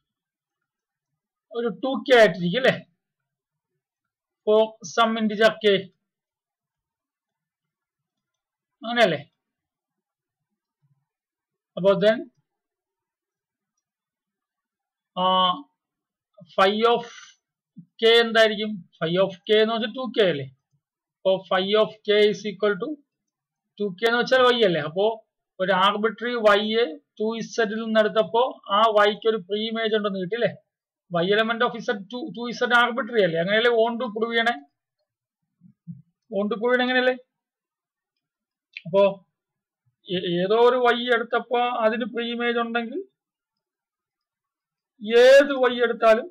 ഒരു ടു കെ ആയിട്ടിരിക്കും അല്ലെ, for some integer k അങ്ങനെയല്ലേ. അപ്പോൾ then phi of k എന്തായിരിക്കും? phi of k എന്ന് വെച്ചാൽ ടു കെ അല്ലേ? അപ്പോൾ phi of k is equal to two k എന്ന് വെച്ചാൽ y അല്ലേ? അപ്പോ ഒരു ആർബിട്രറി y ടു ഇസഡിൽ നിന്ന് എടുത്തപ്പോ ആ yക്ക് ഒരു പ്രീ ഇമേജ് ഉണ്ടെന്ന് കിട്ടി അല്ലേ? y element of Z to to Z arbitrary അല്ലേ? അങ്ങനെയല്ലേ ഓൺ ടു പ്രൂവ് ചെയ്യണേ? ഓൺ ടു പ്രൂവ് ചെയ്യണേ എങ്ങനെയല്ലേ? അപ്പോ ഏതോ ഒരു y എടുത്തപ്പോ അതിന് പ്രീ ഇമേജ് ഉണ്ടെങ്കിൽ ഏത് y എടുത്താലും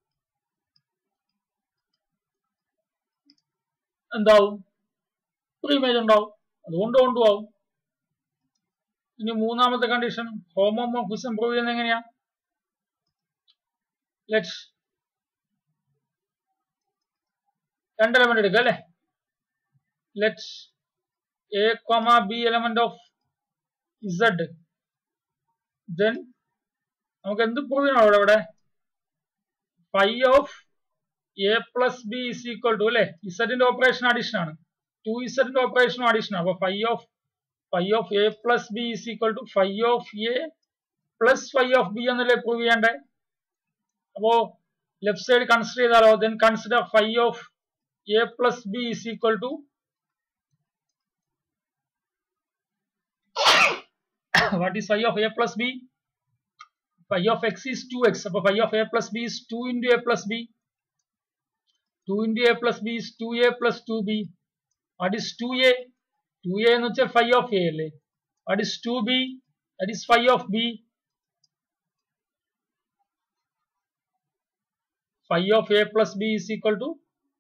എന്താവും? പ്രീ ഇമേജ് ഉണ്ടാവും. അതുകൊണ്ട് ഓൺ ടു ആവും. ഇനി മൂന്നാമത്തെ കണ്ടീഷൻ ഹോമോമോർഫിസം പ്രൂവ് ചെയ്യുന്നത് എങ്ങനെയാ? ലെറ്റ്സ് രണ്ട് എലമെന്റ് എടുക്കുക അല്ലെ? Let's A comma b element of Z. Then നമുക്ക് എന്ത് പ്രൂവ് ചെയ്യണം അവിടെ? ഇവിടെ phi of a plus B is equal to അല്ലെ? ഇസഡിന്റെ ഓപ്പറേഷൻ അഡീഷൻ ആണ്, ടു ഇസഡിന്റെ ഓപ്പറേഷനും അഡീഷൻ ആണ്. അപ്പൊ phi of phi of a plus B is equal to phi of a plus phi of B എന്നല്ലേ പ്രൂവ് ചെയ്യണ്ടേ? അപ്പോ ലെഫ്റ്റ് സൈഡ് കൺസിഡർ ചെയ്താലോ? Then consider phi of a plus B is equal to what is phi of a plus b? Phi of x is two x. So phi of a plus b is two into a plus b. two into a plus b is two a plus two b. What is two a? two a എന്ന് വെച്ചാൽ phi of a അല്ലേ? What is two b? That is phi of b. Phi of a plus b is equal to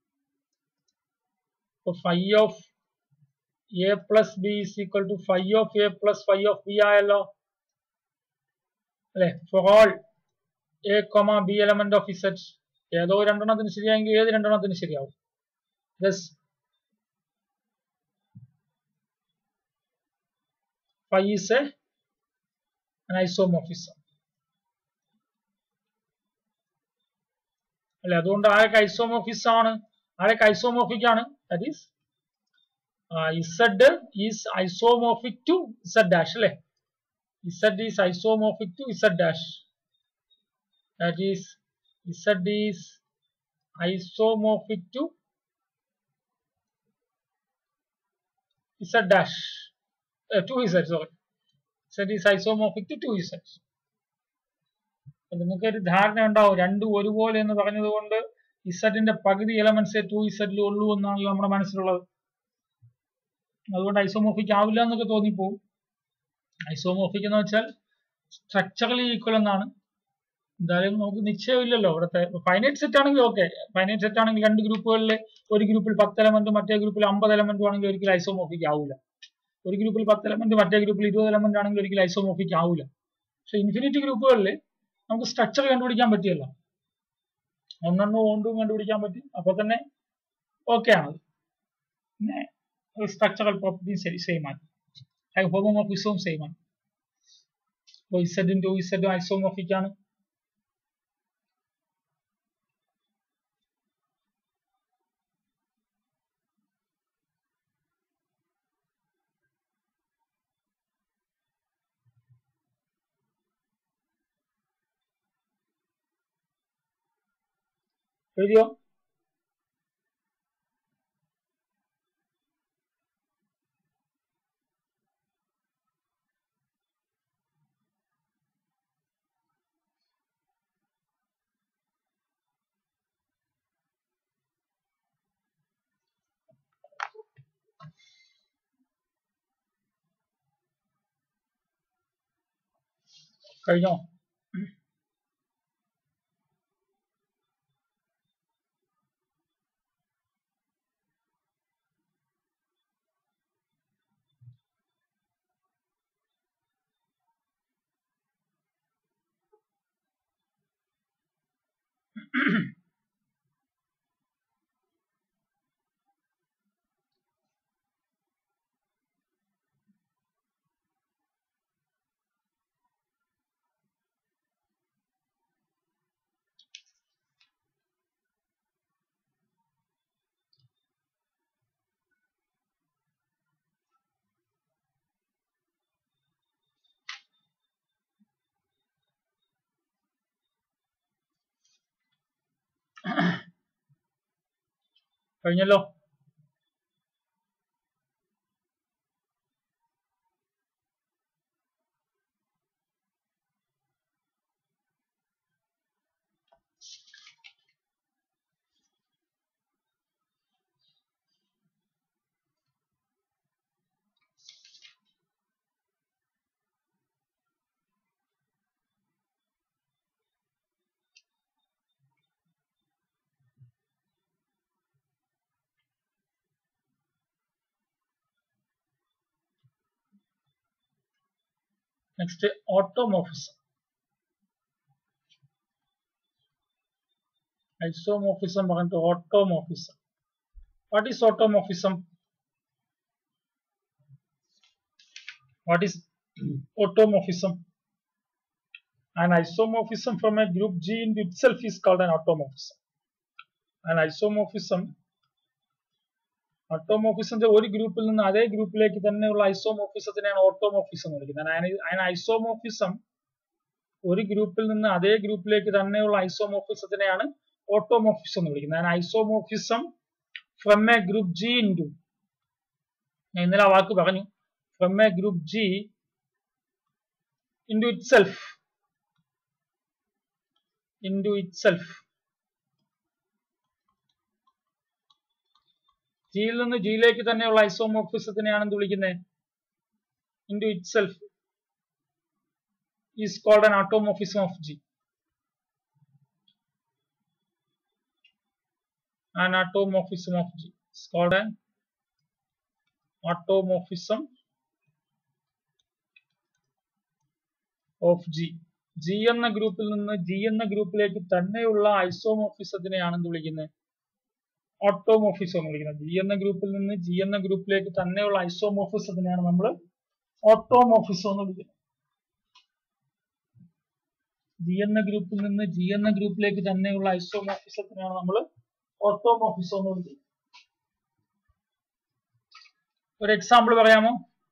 so phi of a plus b is equal to phi of a plus phi of b ആയല്ലോ അല്ലെ? For all a comma b element of z. ഏതോ രണ്ടെണ്ണത്തിന് ശരിയായെങ്കിൽ ഏത് രണ്ടെണ്ണത്തിന് ശരിയാവും? Thus phi is a an isomorphism അല്ലെ? അതുകൊണ്ട് ആരൊക്കെ ഐസോമോർഫിസം ആണ്? ആരൊക്കെ ഐസോമോർഫിക് ആണ്? That is Uh, Z is isomorphic to Z dash അല്ലെ? Z is isomorphic to Z dash. That is Z is isomorphic to Z dash. Uh, to Z, sorry. Z is isomorphic to two Z. നിങ്ങൾക്ക് ഒരു ധാരണ ഉണ്ടാവും രണ്ടും ഒരുപോലെ എന്ന് പറഞ്ഞത് കൊണ്ട് ഇസഡിന്റെ പകുതി എലമെന്റ്സേ ടു ഇസഡിൽ ഉള്ളൂ എന്നാണല്ലോ നമ്മുടെ മനസ്സിലുള്ളത്. അതുകൊണ്ട് ഐസോമോർഫിക് ആവില്ല എന്നൊക്കെ തോന്നിപ്പോവും. ഐസോമോർഫിക് എന്ന് വെച്ചാൽ സ്ട്രക്ചറലി ഈക്വൽ എന്നാണ്. എന്തായാലും നമുക്ക് നിശ്ചയമില്ലല്ലോ ഇവിടുത്തെ. ഫൈനൈറ്റ് സെറ്റ് ആണെങ്കിൽ ഓക്കെ, ഫൈനൈറ്റ് സെറ്റ് ആണെങ്കിൽ രണ്ട് ഗ്രൂപ്പുകളിൽ ഒരു ഗ്രൂപ്പിൽ പത്ത് എലമെന്റും മറ്റേ ഗ്രൂപ്പിൽ അമ്പത് എലമെന്റും ആണെങ്കിൽ ഒരിക്കലും ഐസോമോർഫിക് ആവില്ല. ഒരു ഗ്രൂപ്പിൽ പത്ത് എലമെന്റ് മറ്റേ ഗ്രൂപ്പിൽ ഇരുപത് എലമെന്റ് ആണെങ്കിൽ ഒരിക്കലും ഐസോമോർഫിക് ആവില്ല. പക്ഷെ ഇൻഫിനിറ്റി ഗ്രൂപ്പുകളിൽ നമുക്ക് സ്ട്രക്ചർ കണ്ടുപിടിക്കാൻ പറ്റിയല്ലോ, ഒന്നെണ്ണോ ഒണ്ടും കണ്ടുപിടിക്കാൻ പറ്റി. അപ്പൊ തന്നെ ഓക്കെ ആണ്. പിന്നെ സ്ട്രക്ചറൽ പ്രോപ്പർട്ടി സെയിം ആണ്, ഹോമോമോർഫിസവും സെയിം ആണ്. അപ്പോൾ ഇസഡും ടു ഇസഡും ഐസോമോർഫിക് ആണ്. എഴുതിയോ? കഴിഞ്ഞോ? കഴിഞ്ഞല്ലോ. Next automorphism. ഐസോമോർഫിസം പറഞ്ഞിട്ട് automorphism. What is automorphism? What is automorphism? An isomorphism from a group G into itself is called an automorphism. An isomorphism ഓട്ടോമോർഫിസത്തിന്റെ ഒരു ഗ്രൂപ്പിൽ നിന്ന് അതേ ഗ്രൂപ്പിലേക്ക് തന്നെയുള്ള ഐസോമോർഫിസത്തിനെയാണ് ഓട്ടോമോർഫിസം എന്ന് വിളിക്കുന്നത്. ഐസോമോർഫിസം ഒരു ഗ്രൂപ്പിൽ നിന്ന് അതേ ഗ്രൂപ്പിലേക്ക് തന്നെയുള്ള ഐസോമോർഫിസത്തിനെയാണ് ഓട്ടോമോർഫിസം എന്ന് വിളിക്കുന്നത്. Isomorphism from a group G into, ഞാൻ ഇന്നലെ ആ വാക്ക് പറഞ്ഞു, from a group G into itself into itself ജിയിൽ നിന്ന് ജിയിലേക്ക് തന്നെയുള്ള ഐസോമോർഫിസത്തിനെയാണ് എന്ത് വിളിക്കുന്നത്? Into itself is called an automorphism of G. An automorphism of G is called an automorphism of G. G എന്ന ഗ്രൂപ്പിൽ നിന്ന് G എന്ന ഗ്രൂപ്പിലേക്ക് തന്നെയുള്ള ഐസോമോർഫിസത്തിനെയാണ് എന്ത് വിളിക്കുന്നത്? ഓട്ടോമോർഫിസം എന്ന് വിളിക്കുന്നത്. G എന്ന ഗ്രൂപ്പിൽ നിന്ന് G എന്ന ഗ്രൂപ്പിലേക്ക് തന്നെയുള്ള ഐസോമോർഫിസത്തിനെയാണ് നമ്മൾ ഓട്ടോമോർഫിസം എന്ന് വിളിക്കുന്നത്. G എന്ന ഗ്രൂപ്പിൽ നിന്ന് G എന്ന ഗ്രൂപ്പിലേക്ക് തന്നെയുള്ള ഐസോമോർഫിസത്തിനെയാണ് നമ്മൾ ഓട്ടോമോർഫിസം എന്ന് വിളിക്കുന്നത്. ഒരു എക്സാമ്പിൾ പറയാമോ?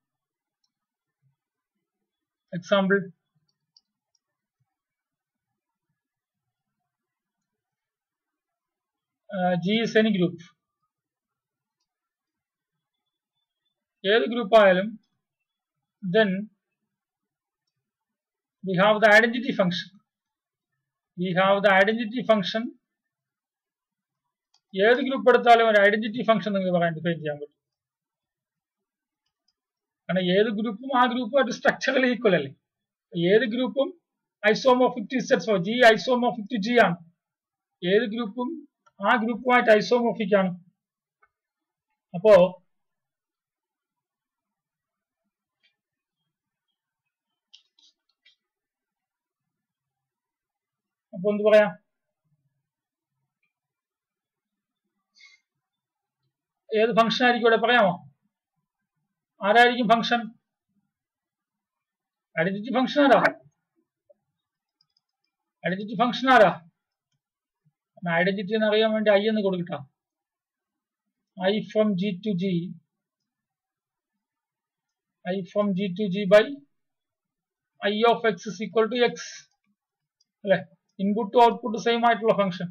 Example G is any group. ഏത് ഗ്രൂപ്പ് ആയാലും then we have the identity function. We have the identity function. ഏത് ഗ്രൂപ്പ് എടുത്താലും ഒരു ഐഡന്റിറ്റി ഫംഗ്ഷൻ നിങ്ങൾക്ക് പറയാൻ ഡിഫൈൻ ചെയ്യാൻ പറ്റും. കാരണം ഏത് ഗ്രൂപ്പും ആ ഗ്രൂപ്പുമായിട്ട് സ്ട്രക്ചറലി ഈക്വൽ അല്ലേ. ഏത് ഗ്രൂപ്പും isomorphic to sets G isomorphic to G ആണ്. ഏത് ഗ്രൂപ്പും ആ ഗ്രൂപ്പുമായിട്ട് ഐസോമോർഫിക് ആണ്. അപ്പോ അപ്പൊ എന്ത് പറയാം? ഏത് ഫംഗ്ഷൻ ആയിരിക്കും ഇവിടെ പറയാമോ? ആരായിരിക്കും ഫംഗ്ഷൻ? ഐഡന്റിറ്റി ഫംഗ്ഷൻ ആരാ? ഐഡന്റിറ്റി ഫംഗ്ഷൻ ആരാ? ഐഡന്റിറ്റി എന്ന് അറിയാൻ വേണ്ടി ഐ എന്ന് കൊടുക്കട്ട. I from G to G, I from G to G by I of x is equal to x അല്ലെ. ഇൻപുട്ടും ഔട്ട്പുട്ട് സെയിം ആയിട്ടുള്ള function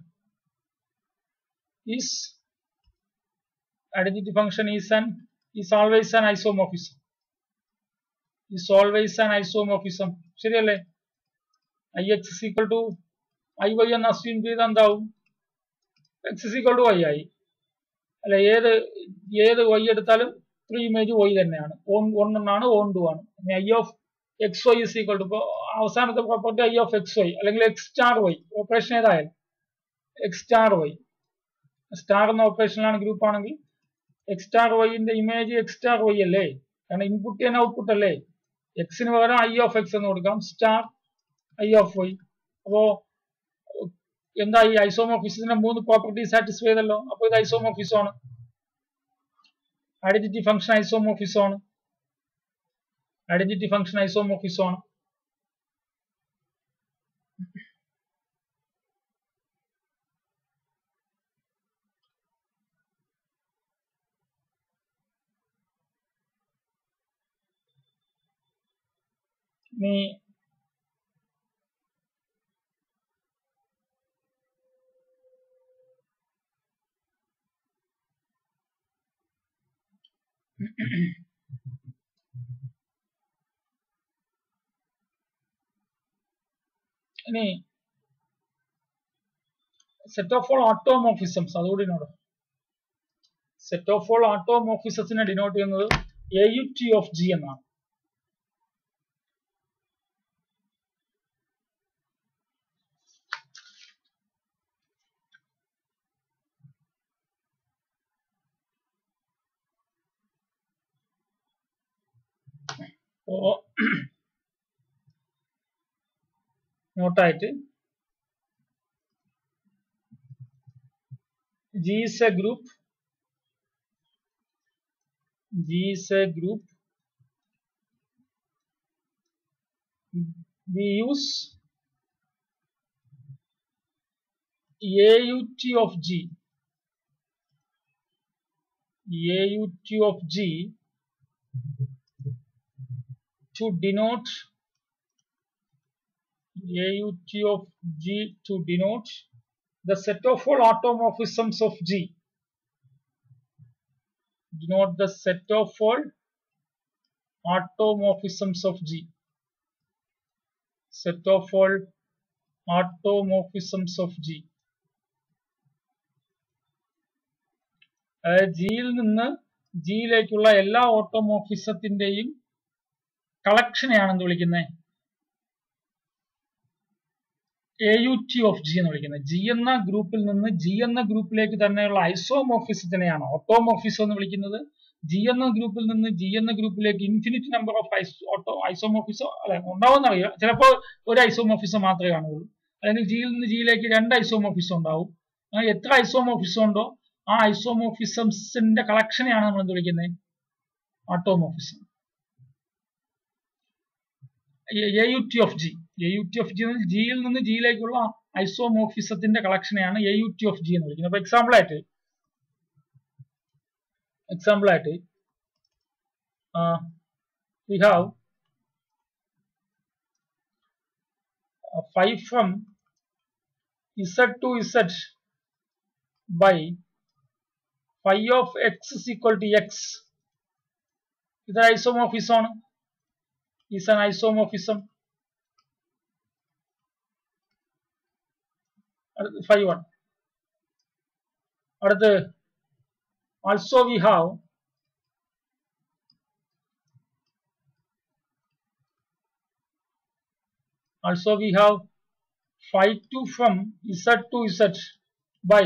is identity function is an is always an isomorphism. Is always an isomorphism. ശരിയല്ലേ? ix is equal to iy എന്ന് assume ചെയ്താൽ എന്താവും? x is equal to y ആയി അല്ലെ. ഏത് ഏത് y എടുത്താലും ത്രീ ഇമേജ് y തന്നെയാണ്. ഓൺ വൺ എന്നാണ്, ഓൺ ടു ആണ്. I of x y is equal to, ഇപ്പോൾ അവസാനത്തെ property I of x y അല്ലെങ്കിൽ എക്സ് സ്റ്റാർ വൈ, ഓപ്പറേഷൻ ഏതായാലും എക്സ് സ്റ്റാർ വൈ, സ്റ്റാർ എന്ന ഓപ്പറേഷനിലാണ് ഗ്രൂപ്പ് ആണെങ്കിൽ എക്സ് സ്റ്റാർ വൈന്റെ ഇമേജ് എക്സ് സ്റ്റാർ വൈ അല്ലേ. കാരണം ഇൻപുട്ട് തന്നെ ഔട്ട്പുട്ട് അല്ലേ. എക്സിന് പകരം ഐ ഓഫ് എക്സ് എന്ന് കൊടുക്കാം, സ്റ്റാർ ഐ ഓഫ് വൈ. അപ്പോ എന്താ ഈ ഐസോമോർഫിസത്തിന്റെ മൂന്ന് പ്രോപ്പർട്ടി സാറ്റിസ്ഫൈ ചെയ്തല്ലോ. അപ്പൊ ഇത് ഐസോമോർഫിസം ആണ്. ഐഡന്റിറ്റി ഫംഗ്ഷൻ ഐസോമോർഫിസം ആണ്. ഐഡന്റിറ്റി ഫംഗ്ഷൻ ഐസോമോർഫിസം ആണ്. നീ ഇനി സെറ്റ് ഓഫ് ഓൾ ഓട്ടോമോർഫിസംസ് അതുകൂടി നോക്കാം. സെറ്റ് ഓഫ് ഓൾ ഓട്ടോമോർഫിസത്തിനെ ഡിനോട്ട് ചെയ്യുന്നത് A U T of G എന്നാണ്. നോട്ടായിട്ട് G is a group. G is a group. We use A U T of G. A U T of G to denote A U T of G to denote the set of all automorphisms of G. Denote the set of all automorphisms of G. Set of all automorphisms of G. ജിയിൽ നിന്ന് ജിയിലേക്കുള്ള എല്ലാ ഓട്ടോമോർഫിസത്തിന്റെയും കളക്ഷനെയാണെന്ന് വിളിക്കുന്നത് A U T of G എന്ന് വിളിക്കുന്നത്. G എന്ന ഗ്രൂപ്പിൽ നിന്ന് ജി എന്ന ഗ്രൂപ്പിലേക്ക് തന്നെയുള്ള ഐസോമോർഫിസത്തിനെയാണ് ഓട്ടോമോർഫിസം എന്ന് വിളിക്കുന്നത്. ജി എന്ന ഗ്രൂപ്പിൽ നിന്ന് ജി എന്ന ഗ്രൂപ്പിലേക്ക് infinite number of auto isomorphism അല്ലെ ഉണ്ടാവുമെന്ന് അറിയാം. ചിലപ്പോൾ ഒരു ഐസോമോർഫിസം മാത്രമേ കാണുകയുള്ളൂ, അല്ലെങ്കിൽ ജിയിൽ നിന്ന് ജിയിലേക്ക് രണ്ട് ഐസോമോർഫിസം ഉണ്ടാവും. അങ്ങനെ എത്ര ഐസോമോർഫിസം ഉണ്ടോ ആ ഐസോമോർഫിസംസിന്റെ കളക്ഷനെയാണ് നമ്മൾ എന്ത് വിളിക്കുന്നത് automorphism. A U T of G A U T of G ജിയിൽ നിന്ന് ജിയിലേക്കുള്ള ഐസോമോർഫിസത്തിന്റെ കളക്ഷനെയാണ് A U T of G എന്ന് വിളിക്കുന്നത്. അപ്പൊ എക്സാമ്പിൾ ആയിട്ട് എക്സാമ്പിൾ ആയിട്ട് we have five from z to z by phi of x is equal to x. ഇത് ഐസോമോർഫിസം ആണ്. is an isomorphism. phi one. അടുത്ത് also we have also we have phi two from z to z by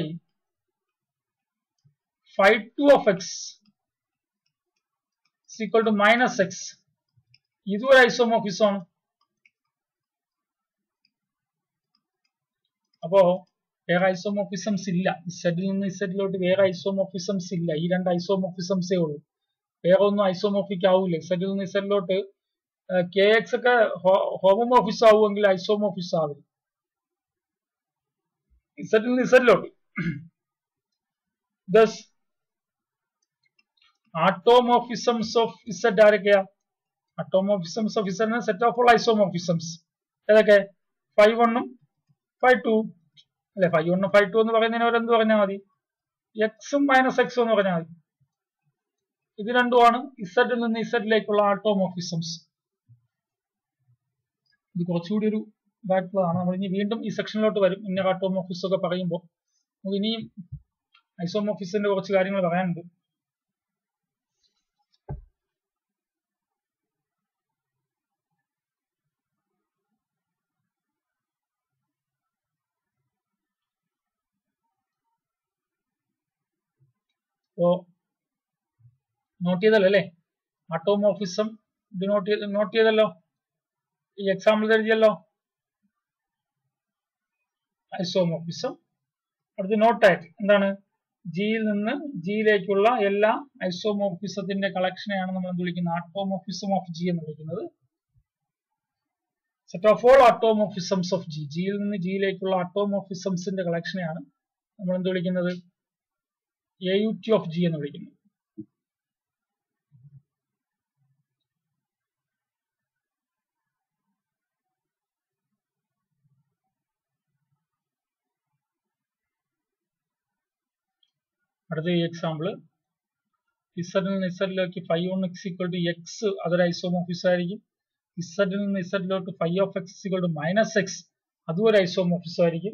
phi two of x is equal to minus x. ഇതും ഒരു isomorphism ആണ്. അപ്പോ വേറെ ഐസോമോർഫിസംസ് ഇല്ല. ഇസഡിൽ നിന്ന് ഇസഡിലോട്ട് വേറെ ഐസോമോർഫിസംസ് ഇല്ല. ഈ രണ്ട് ഐസോമോർഫിസംസേ ഉള്ളൂ. വേറെ ഒന്നും ഐസോമോർഫിക് ആവൂല. ഇസഡിൽ നിന്ന് ഇസഡിലോട്ട് കെ എക്സ് ഒക്കെ ഹോമോമോർഫിസ് ആവുമെങ്കിൽ ഐസോമോർഫിസ് ആവില്ല. ഇസഡിൽ നിന്ന് ഇസഡിലോട്ട് ദസ് ആട്ടോമോർഫിസംസ് ഓഫ് ഇസഡ് ആരൊക്കെയാ? Automorphisms of Z and set of all isomorphisms. ഏതൊക്കെ? phi one ഉം phi two അല്ലെ? phi one phi two എന്ന് പറയുന്നതിന് എന്ത് പറഞ്ഞാൽ മതി? എക്സും മൈനസ് എക്സും എന്ന് പറഞ്ഞാൽ മതി. ഇത് രണ്ടുമാണ് ഇസഡിൽ നിന്ന് ഇസഡിലേക്കുള്ള ആട്ടോമോർഫിസംസ്. ഇത് കുറച്ചുകൂടി ഒരു ഇതായിട്ടുള്ളതാണ്. നമ്മൾ ഇനി വീണ്ടും ഈ സെക്ഷനിലോട്ട് വരും. ഇന്നർ ആട്ടോമോർഫിസം ഒക്കെ പറയുമ്പോൾ നമുക്ക് ഇനിയും ഐസോമോർഫിസിന്റെ കുറച്ച് കാര്യങ്ങൾ പറയാനുണ്ട്. So നോട്ട് ചെയ്തല്ലോ അല്ലേ? ആട്ടോമോർഫിസം ഡിനോട്ട് ചെയ്ത് നോട്ട് ചെയ്തല്ലോ. ഈ എക്സാമ്പിൾ എഴുതിയല്ലോ. ഐസോമോർഫിസം. അടുത്ത് നോട്ടായിട്ട് എന്താണ്? ജിയിൽ നിന്ന് ജിയിലേക്കുള്ള എല്ലാ ഐസോമോർഫിസത്തിന്റെ കളക്ഷനെയാണ് നമ്മൾ എന്ത് വിളിക്കുന്നത്? ആട്ടോമോർഫിസം ഓഫ് ജി എന്ന് വിളിക്കുന്നത്. Set of all automorphisms of G. ജിയിൽ നിന്ന് ജിയിലേക്കുള്ള ആട്ടോമോർഫിസംസിന്റെ കളക്ഷനെയാണ് നമ്മൾ എന്ത് വിളിക്കുന്നത്? A U T of G എന്ന് വിളിക്കുന്നത്. അടുത്ത ഈ എക്സാമ്പിൾ ഇസഡിൽ നിന്ന് ഇസഡിലേക്ക് five on x equal to x അതൊരു ഐസോമോർഫിസം ആയിരിക്കും. ഇസഡിൽ നിന്ന് ഇസഡിലോട്ട് five of x equal to minus x അതും ഒരു ഐസോമോർഫിസം ആയിരിക്കും.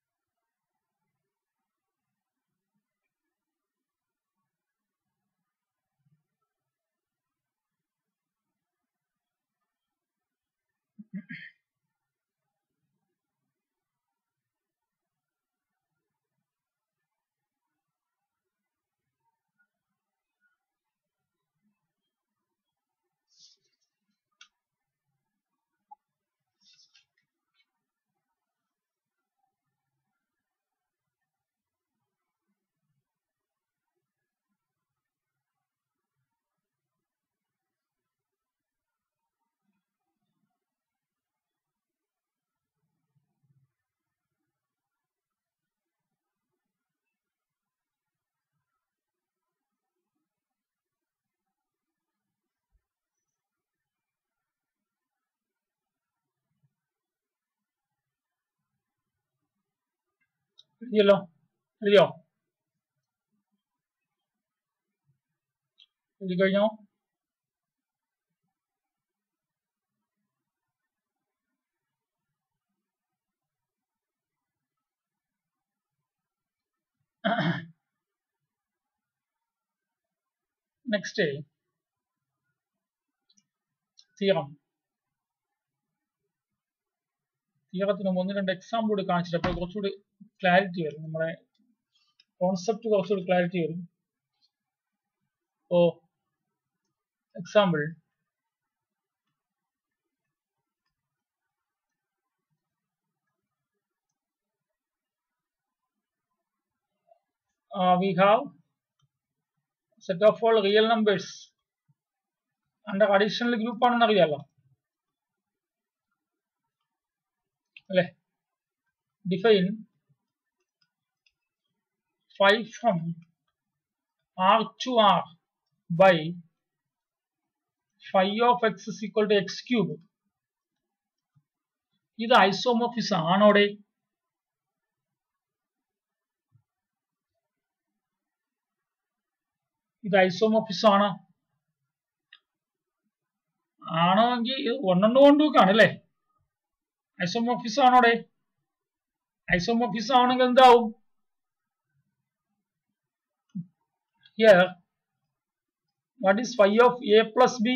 എഴുതിയല്ലോ, എഴുതിയോ? എഴുതി കഴിഞ്ഞോ? Next theorem. തിയറത്തിന് ഒന്ന് രണ്ട് എക്സാമ്പിൾ കൂടി കാണിച്ചിട്ട് അപ്പോൾ കുറച്ചുകൂടി ക്ലാരിറ്റി വരും, നമ്മുടെ കോൺസെപ്റ്റ് കുറച്ചുകൂടി ക്ലാരിറ്റി വരും. ഓ example uh, we have set of all real numbers under additional group ആണെന്ന് അറിയാലോ അല്ലെ. Define five from R to R by phi of x is equal to x cube. ഇത് ഐസോമോർഫിസം ആണോടെ? ഇത് ഐസോമോർഫിസം ആണ്. ആണോ എങ്കിൽ ഒന്നെണ്ണം കൊണ്ടുവെക്കാണ് അല്ലേ. ഐസോമോർഫിസം ആണോടെ? ഐസോമോർഫിസം ആണെങ്കിൽ എന്താവും? Here, what is phi of a plus b?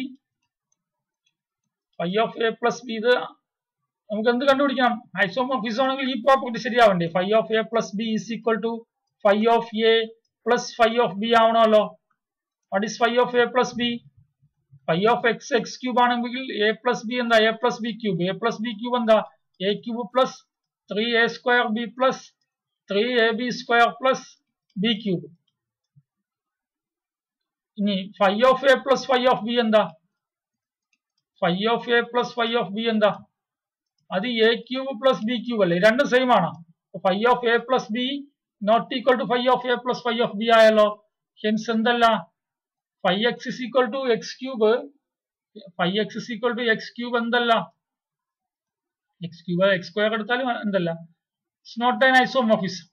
Phi of a plus b ഇത് നമുക്ക് എന്ത് കണ്ടുപിടിക്കണം? ഐസോമോർഫിസം ആണെങ്കിൽ ഈ പ്രോപ്പർട്ടി ശരിയാവണ്ടേ? phi of a plus b is equal to phi of a plus phi of b ആവണമല്ലോ. What is phi of a plus b? phi of x x cube ആണെങ്കിൽ a plus b എന്താ? a plus b cube. a plus b cube എന്താ? a cube plus three a square b plus three a b square plus b cube. ഇനി phi of a plus phi of b എന്താ? phi of a plus phi of b എന്താ? അത് a cube plus b cube അല്ലേ? രണ്ടും same ആണ്. phi of a plus b not equal to phi of a plus phi of b ആയല്ലോ. Hence എന്തല്ല? phi x is equal to x cube. phi x is equal to x cube എന്തല്ല? x cube x square എടുത്താലും എന്തല്ല? It's not an isomorphism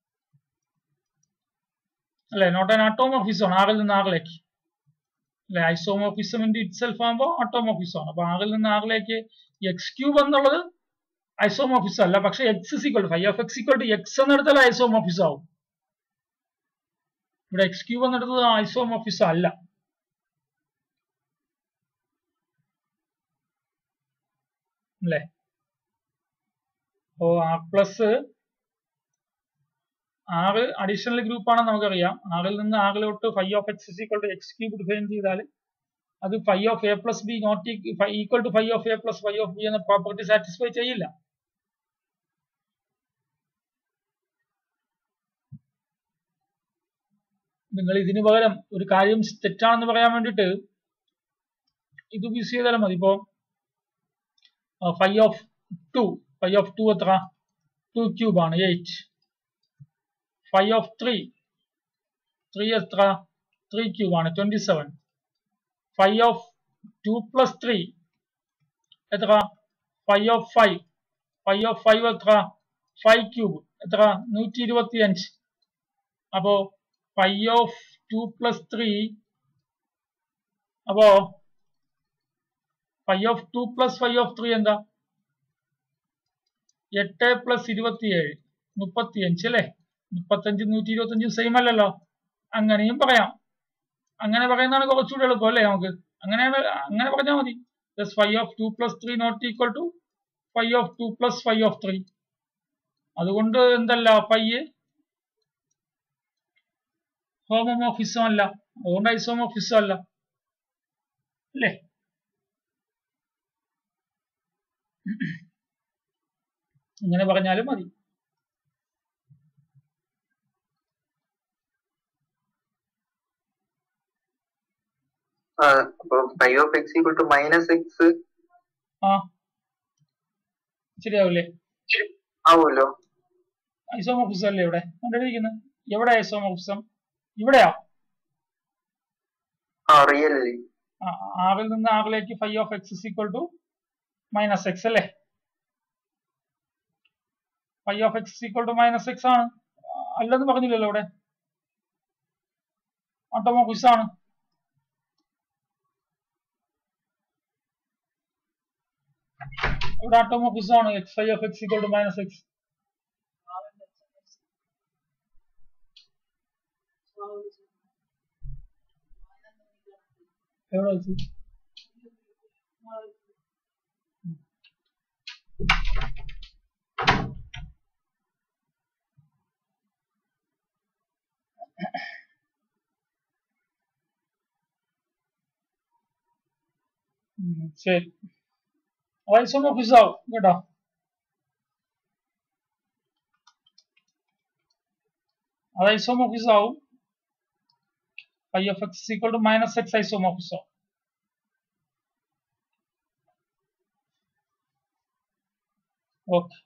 അല്ലെ, not an automorphism ആണ്. ആറിൽ നിന്ന് ആറിലേക്ക് അല്ലെ. ഐസോമോർഫിസം ഇൻ ഇറ്റ് സെൽഫ് ആകുമ്പോൾ ആട്ടോമോർഫിസം ആണ്. അപ്പൊ ആറിൽ നിന്ന് ആറിലേക്ക് എക്സ് ക്യൂബ് എന്നുള്ളത് ഐസോമോർഫിസം അല്ല. പക്ഷെ x is equal to five of x equal to x എന്നെടുത്താൽ ഐസോമോർഫിസം ആവും. ഇവിടെ എക്സ് ക്യൂബ് എന്നെടുത്തത് ഐസോമോർഫിസം അല്ല അല്ലേ. അപ്പോ R plus R additional group ആണെന്ന് നമുക്കറിയാം. ആറിൽ നിന്ന് ആറിലോട്ട് five of x is equal to x cube define ചെയ്താൽ അത് five of a plus b not equal to five of a plus five of b എന്ന പ്രോപ്പർട്ടി സാറ്റിസ്ഫൈ ചെയ്യില്ല. നിങ്ങൾ ഇതിന് പകരം ഒരു കാര്യം തെറ്റാണെന്ന് പറയാൻ വേണ്ടിയിട്ട് ഇത് യൂസ് ചെയ്താലും മതി. ഇപ്പോ five of two five of two എത്ര? ടു ക്യൂബ് ആണ്, eight. Five of three three എത്ര? ത്രീ ക്യൂബ് ആണ്, twenty seven. Five of two plus three എത്ര? Five of five five of five എത്ര? ഫൈവ് ക്യൂബ് എത്ര? നൂറ്റി ഇരുപത്തി അഞ്ച്. അപ്പോ five of two plus three അപ്പോ five of two plus five of three എന്താ? എട്ട് പ്ലസ് ഇരുപത്തിയേഴ് മുപ്പത്തിയഞ്ച് അല്ലെ? മുപ്പത്തഞ്ച് നൂറ്റി ഇരുപത്തി അഞ്ചും സെയിം അല്ലല്ലോ. അങ്ങനെയും പറയാം. അങ്ങനെ പറയുന്നതാണ് കുറച്ചുകൂടി എളുപ്പം അല്ലേ നമുക്ക്? അങ്ങനെയാണ്, അങ്ങനെ പറഞ്ഞാൽ മതി. Five of two plus three not equal to five of two plus five of three. അതുകൊണ്ട് എന്തല്ല, ഫൈവ് ഹോമോമോർഫിസം അല്ല, അതുകൊണ്ട് ഐസോമോർഫിസം അല്ല അല്ലേ? ഇങ്ങനെ പറഞ്ഞാലും മതി. ശരിയാവില്ലേ? ആവുമല്ലോ. ഐസോമോർഫിസം അല്ലേ ഇവിടെ കണ്ടിരിക്കുന്നത്? എവിടെ ഐസോമോർഫിസം? ഇവിടെയാ. ആറിൽ നിന്ന് ആറിലേക്ക് five of x equal to minus x അല്ലേ? Five of x equal to minus x ആണ്. അല്ലെന്ന് പറഞ്ഞില്ലല്ലോ ഇവിടെ. ഓട്ടോമോർഫിസം ആണ്. ഇവിടെ ഓട്ടോമോർഫിസം ആണ്. X five of x equal to minus x. എവിടെ വെച്ച്? ശരി, ഐസോമോർഫിസം ആവും കേട്ടോ. അത് ഐസോമോർഫിസം ആവും. Five of x equal to minus x isomorphism. Okay.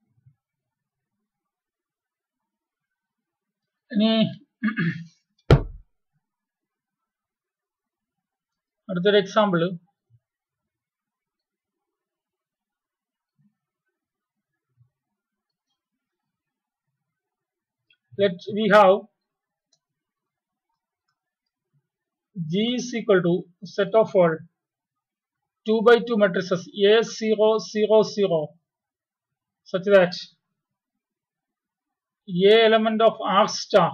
ഇനി അടുത്തൊരു example. Let we have G is equal to set of all two by two matrices A zero zero zero such that A element of R star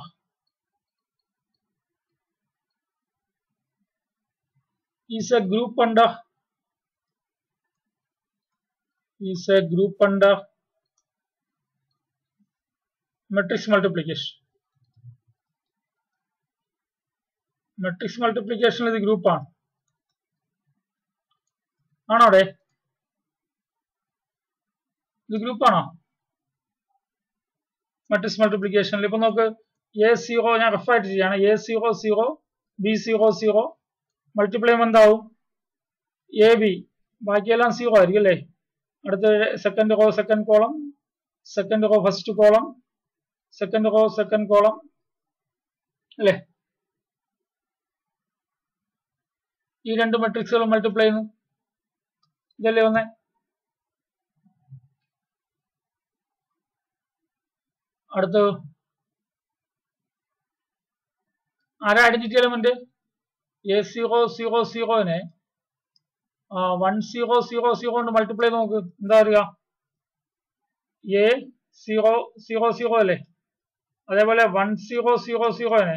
is a group under is a group under matrix multiplication. Matrix multiplication is a group ആണ്. ആണോ അവിടെ? ഇത് group ആണോ? matrix multiplication ഇപ്പൊ നോക്ക്, A zero ഞാൻ rough ആയിട്ട് ചെയ്യാണ്. A zero zero b zero zero multiply ചെയ്യുമ്പോൾ എന്താവും? എ ബി, ബാക്കിയെല്ലാം സീറോ ആയിരിക്കും അല്ലേ? അടുത്ത second row second column, second row first column, second row second column അല്ലേ? ഈ രണ്ട് മെട്രിക്സുകൾ മൾട്ടിപ്ലൈ ചെയ്യുന്നു. ഇതല്ലേ ഒന്ന്? അടുത്ത് ആരാ identity element? A zero zero സീറോനെ വൺ സീറോ സീറോ സീറോ കൊണ്ട് മൾട്ടിപ്ലൈ ചെയ്ത് നോക്ക്, എന്താ അറിയാ? എ സീറോ സീറോ സീറോ അല്ലേ? അതേപോലെ വൺ സീറോ സീറോ സീറോനെ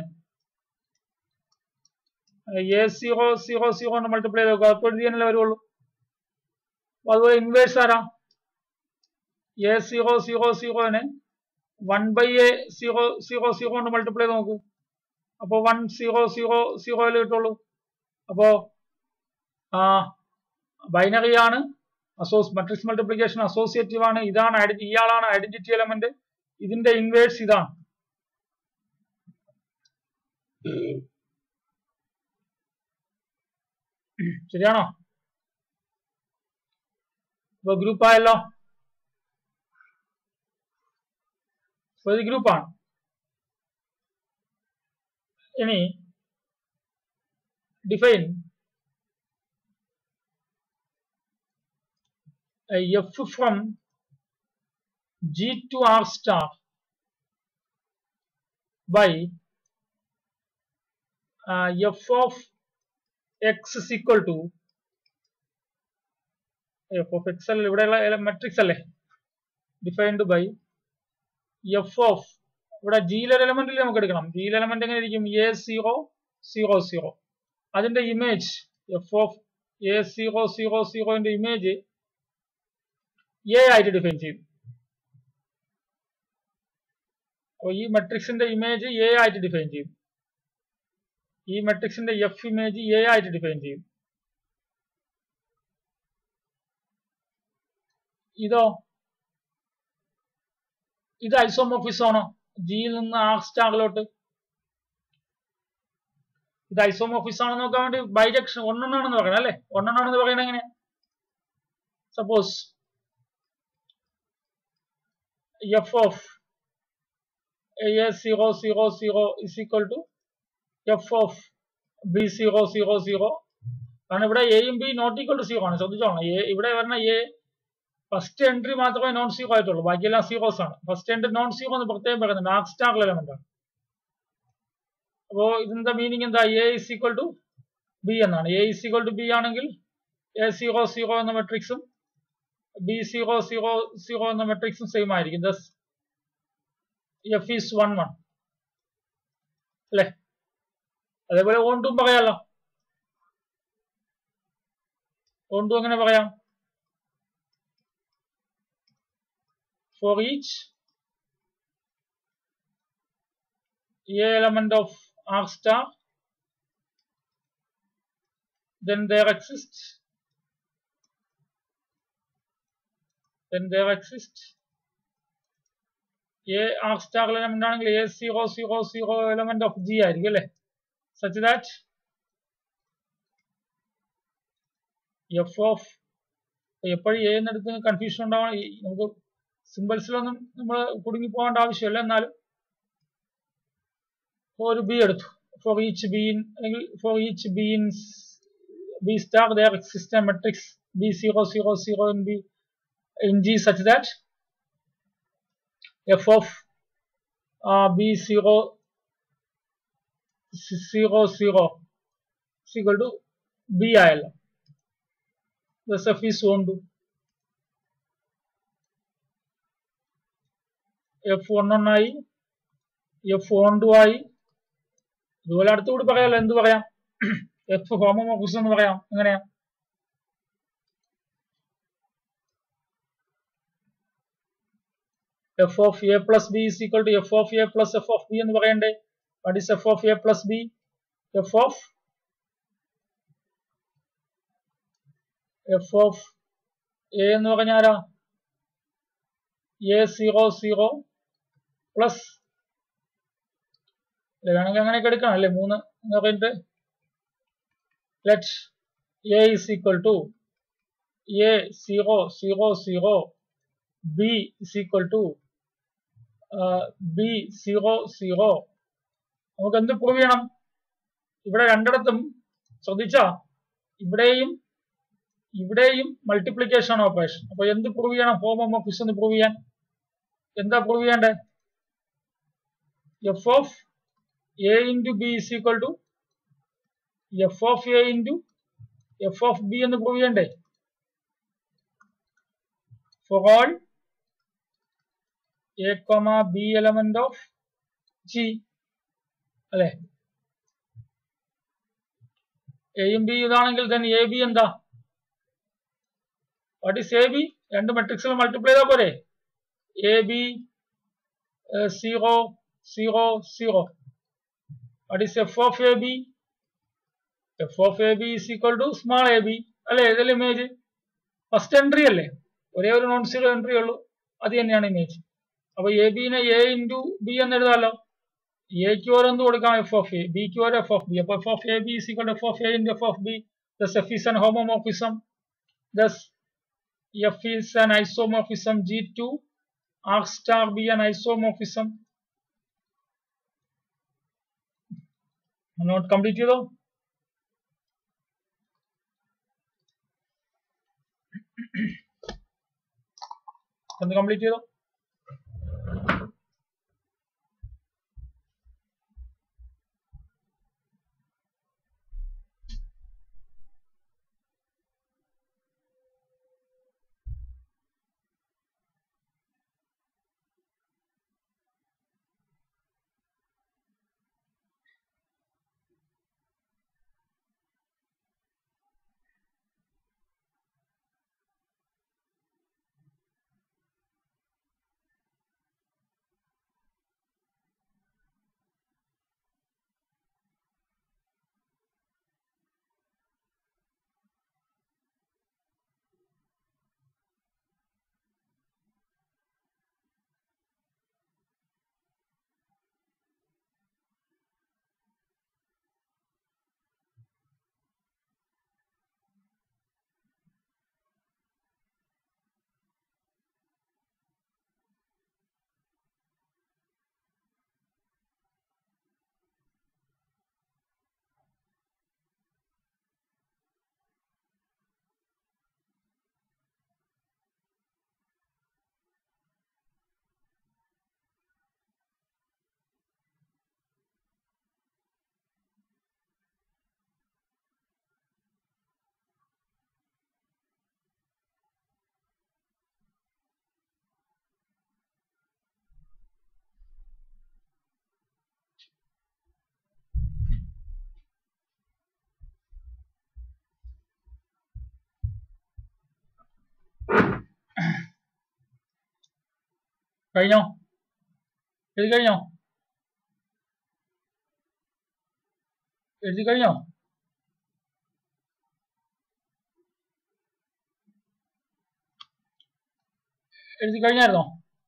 എ സീറോ സീറോ സീറോ കൊണ്ട് മൾട്ടിപ്ലൈ ചെയ്ത് നോക്കുക, അപ്പോൾ ഇതിനല്ലേ വരുള്ളൂ. അതുപോലെ ഇൻവേഴ്സ് ആരാ? എ സീറോ സീറോ സീറോനെ one by a zero zero zero കൊണ്ട് മൾട്ടിപ്ലൈ ചെയ്ത് നോക്ക്, അപ്പൊ വൺ സീറോ സീറോ സീറോയില് കിട്ടുള്ളൂ. അപ്പോ ആ ബൈനറി ആണ്, അസോസ് മെട്രിക്സ് മൾട്ടിപ്ലിക്കേഷൻ അസോസിയേറ്റീവ് ആണ്. ഇതാണ് ഐഡന്റി, ഇയാളാണ് ഐഡന്റിറ്റി എലമെന്റ്. ഇതിന്റെ ഇൻവേഴ്സ് ഇതാണ്. ശരിയാണോ? ഇപ്പൊ ഗ്രൂപ്പ് ആയല്ലോ. ഇത് ഗ്രൂപ്പാണ്. ഇനി define f from G to R star by uh, f of x is equal to f of x അല്ലേ ഇവിടെയുള്ള മെട്രിക്സ് അല്ലേ ഡിഫൈൻഡ് ബൈ എഫ് ഓഫ് ഇവിടെ ജിയിലെ എലമെന്റിൽ നമുക്ക് എടുക്കണം ജിയിലെ എലമെന്റ് എങ്ങനെ ഇരിക്കും എ സീറോ സീറോ സീറോ അതിന്റെ image f of a zero zero സീറോന്റെ ഇമേജ് എ ആയിട്ട് ഡിഫൈൻ ചെയ്തു അപ്പോൾ ഈ മെട്രിക്സിന്റെ ഇമേജ് എ ആയിട്ട് ഡിഫൈൻ ചെയ്തു ഈ മെട്രിക്സിന്റെ എഫ് ഇമേജ് എ ആയിട്ട് ഡിഫൈൻ ചെയ്തു ഇതോ ഇത് ഐസോമോർഫിസം ആണോ ജിയിൽ നിന്ന് ആർ സ്റ്റാറിലോട്ട് ഇത് ഐസോമോർഫിസം ആണെന്ന് നോക്കാൻ വേണ്ടി ബൈജക്ഷൻ ഒന്നെണ്ണാണെന്ന് പറയണം അല്ലെ ഒന്നെണ്ണാണെന്ന് പറയണ എങ്ങനെ suppose f of a zero zero zero is equal to F of b zero zero zero കാരണം ഇവിടെ എയും b not equal to zero ആണ് ശ്രദ്ധിച്ചോളാം എ ഇവിടെ പറഞ്ഞ എ ഫസ്റ്റ് എൻട്രി മാത്രമേ നോൺ സീറോ ആയിട്ടുള്ളൂ ബാക്കിയെല്ലാം സീറോസ് ആണ് ഫസ്റ്റ് എൻട്രി നോൺ സീറോ എന്ന് പ്രത്യേകം പറയുന്നുണ്ട് ആർ സ്റ്റാർ എലമെന്റ് ആണ് അപ്പോ ഇതിന്റെ മീനിങ് എന്താ a is equal to b എന്നാണ് a is equal to b ആണെങ്കിൽ എ സീറോ സീറോ എന്ന മെട്രിക്സും ബി സീറോ സീറോ സീറോ എന്ന മെട്രിക്സും സെയിം ആയിരിക്കും thus F is one one അല്ലെ അതേപോലെ ഓണ്ടും പറയാലോ ഓണ്ടും എങ്ങനെ പറയാം for each a element of R star then there exists then there exists a R star element ആണെങ്കിൽ a zero zero zero element of G ആയിരിക്കും അല്ലേ such that f of എപ്പോഴും a എന്നെടുത്ത് കൺഫ്യൂഷൻ ഉണ്ടാവാൻ നമുക്ക് സിമ്പിൾസിലൊന്നും നമ്മൾ കുടുങ്ങി പോകേണ്ട ആവശ്യമില്ല എന്നാലും ഒരു ബി എടുത്തു ഫോർ ഈച്ച് ബീൻ അല്ലെങ്കിൽ for each b in s b star there exist matrix b zero zero zero in b in G such that f of b zero zero zero equal to b ആയല്ലോ thus F is onto f ഒന്നൊന്നായി f onto ആയി ഇതുപോലെ അടുത്തുകൂടി പറയാലോ എന്ത് പറയാം F homomorphism എന്ന് പറയാം എങ്ങനെയാ f of a plus b is equal to F of a plus f of b എന്ന് പറയണ്ടേ what is f of a plus b f of f of a എന്ന് പറഞ്ഞാരാ എ സീറോ സീറോ പ്ലസ് വേണമെങ്കിൽ അങ്ങനെയൊക്കെ എടുക്കണം അല്ലെ മൂന്ന് എന്ന് പറഞ്ഞിട്ട് let a is equal to a zero zero zero b is equal to b zero zero നമുക്ക് എന്ത് പ്രൂവ് ചെയ്യണം ഇവിടെ രണ്ടിടത്തും ശ്രദ്ധിച്ചാ ഇവിടെയും ഇവിടെയും മൾട്ടിപ്ലിക്കേഷൻ ഓപ്പറേഷൻ അപ്പൊ എന്ത് പ്രൂവ് ചെയ്യണം ഹോമോമോർഫിസം എന്ന് പ്രൂവ് ചെയ്യാൻ എന്താ പ്രൂവ് ചെയ്യണ്ടേ f of A into b is equal to F of A into F of b എന്ന് പ്രൂവ് ചെയ്യണ്ടേ for all a comma b element of G അല്ലെ എയും ബി ഇതാണെങ്കിൽ then എ ബി എന്താ വാട്ട് ഈസ് എ ബി രണ്ട് മെട്രിക്സുകൾ multiply ചെയ്താൽ പോരെ a b zero zero zero what is f of A b f of A B is equal to small a b അല്ലെ ഏതല്ലേ image first entry അല്ലേ ഒരേ ഒരു non zero entry ഉള്ളൂ അത് തന്നെയാണ് ഇമേജ് അപ്പൊ എ ബിനെ എ ഇൻറ്റു ബി എന്ന് എഴുതാമല്ലോ എക്ക് ഓരോന്ന് കൊടുക്കാം എഫ് ഓഫ് എ ബിക്ക് ഓരോ എഫ് ഓഫ് ബി അപ്പൊ F of A B is equal to F of A into F of B thus F is an homomorphism thus F is an isomorphism G to R star be an isomorphism. Not complete though. Can you complete though? കഴിഞ്ഞോ? എഴുതി കഴിഞ്ഞോ? എഴുതി കഴിഞ്ഞോ? എഴുതി കഴിഞ്ഞായിരുന്നോ?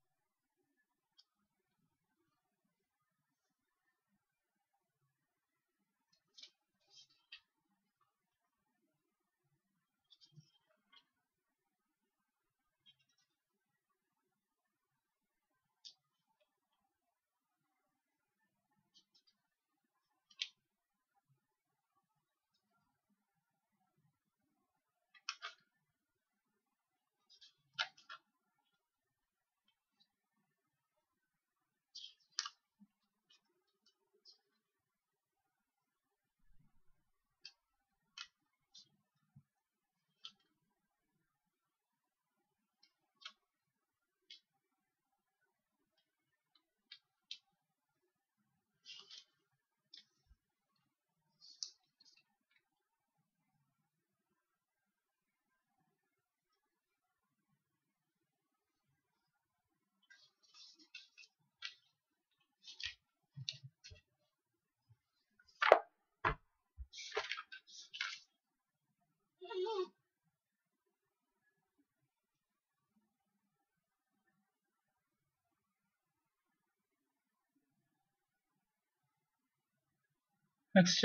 Next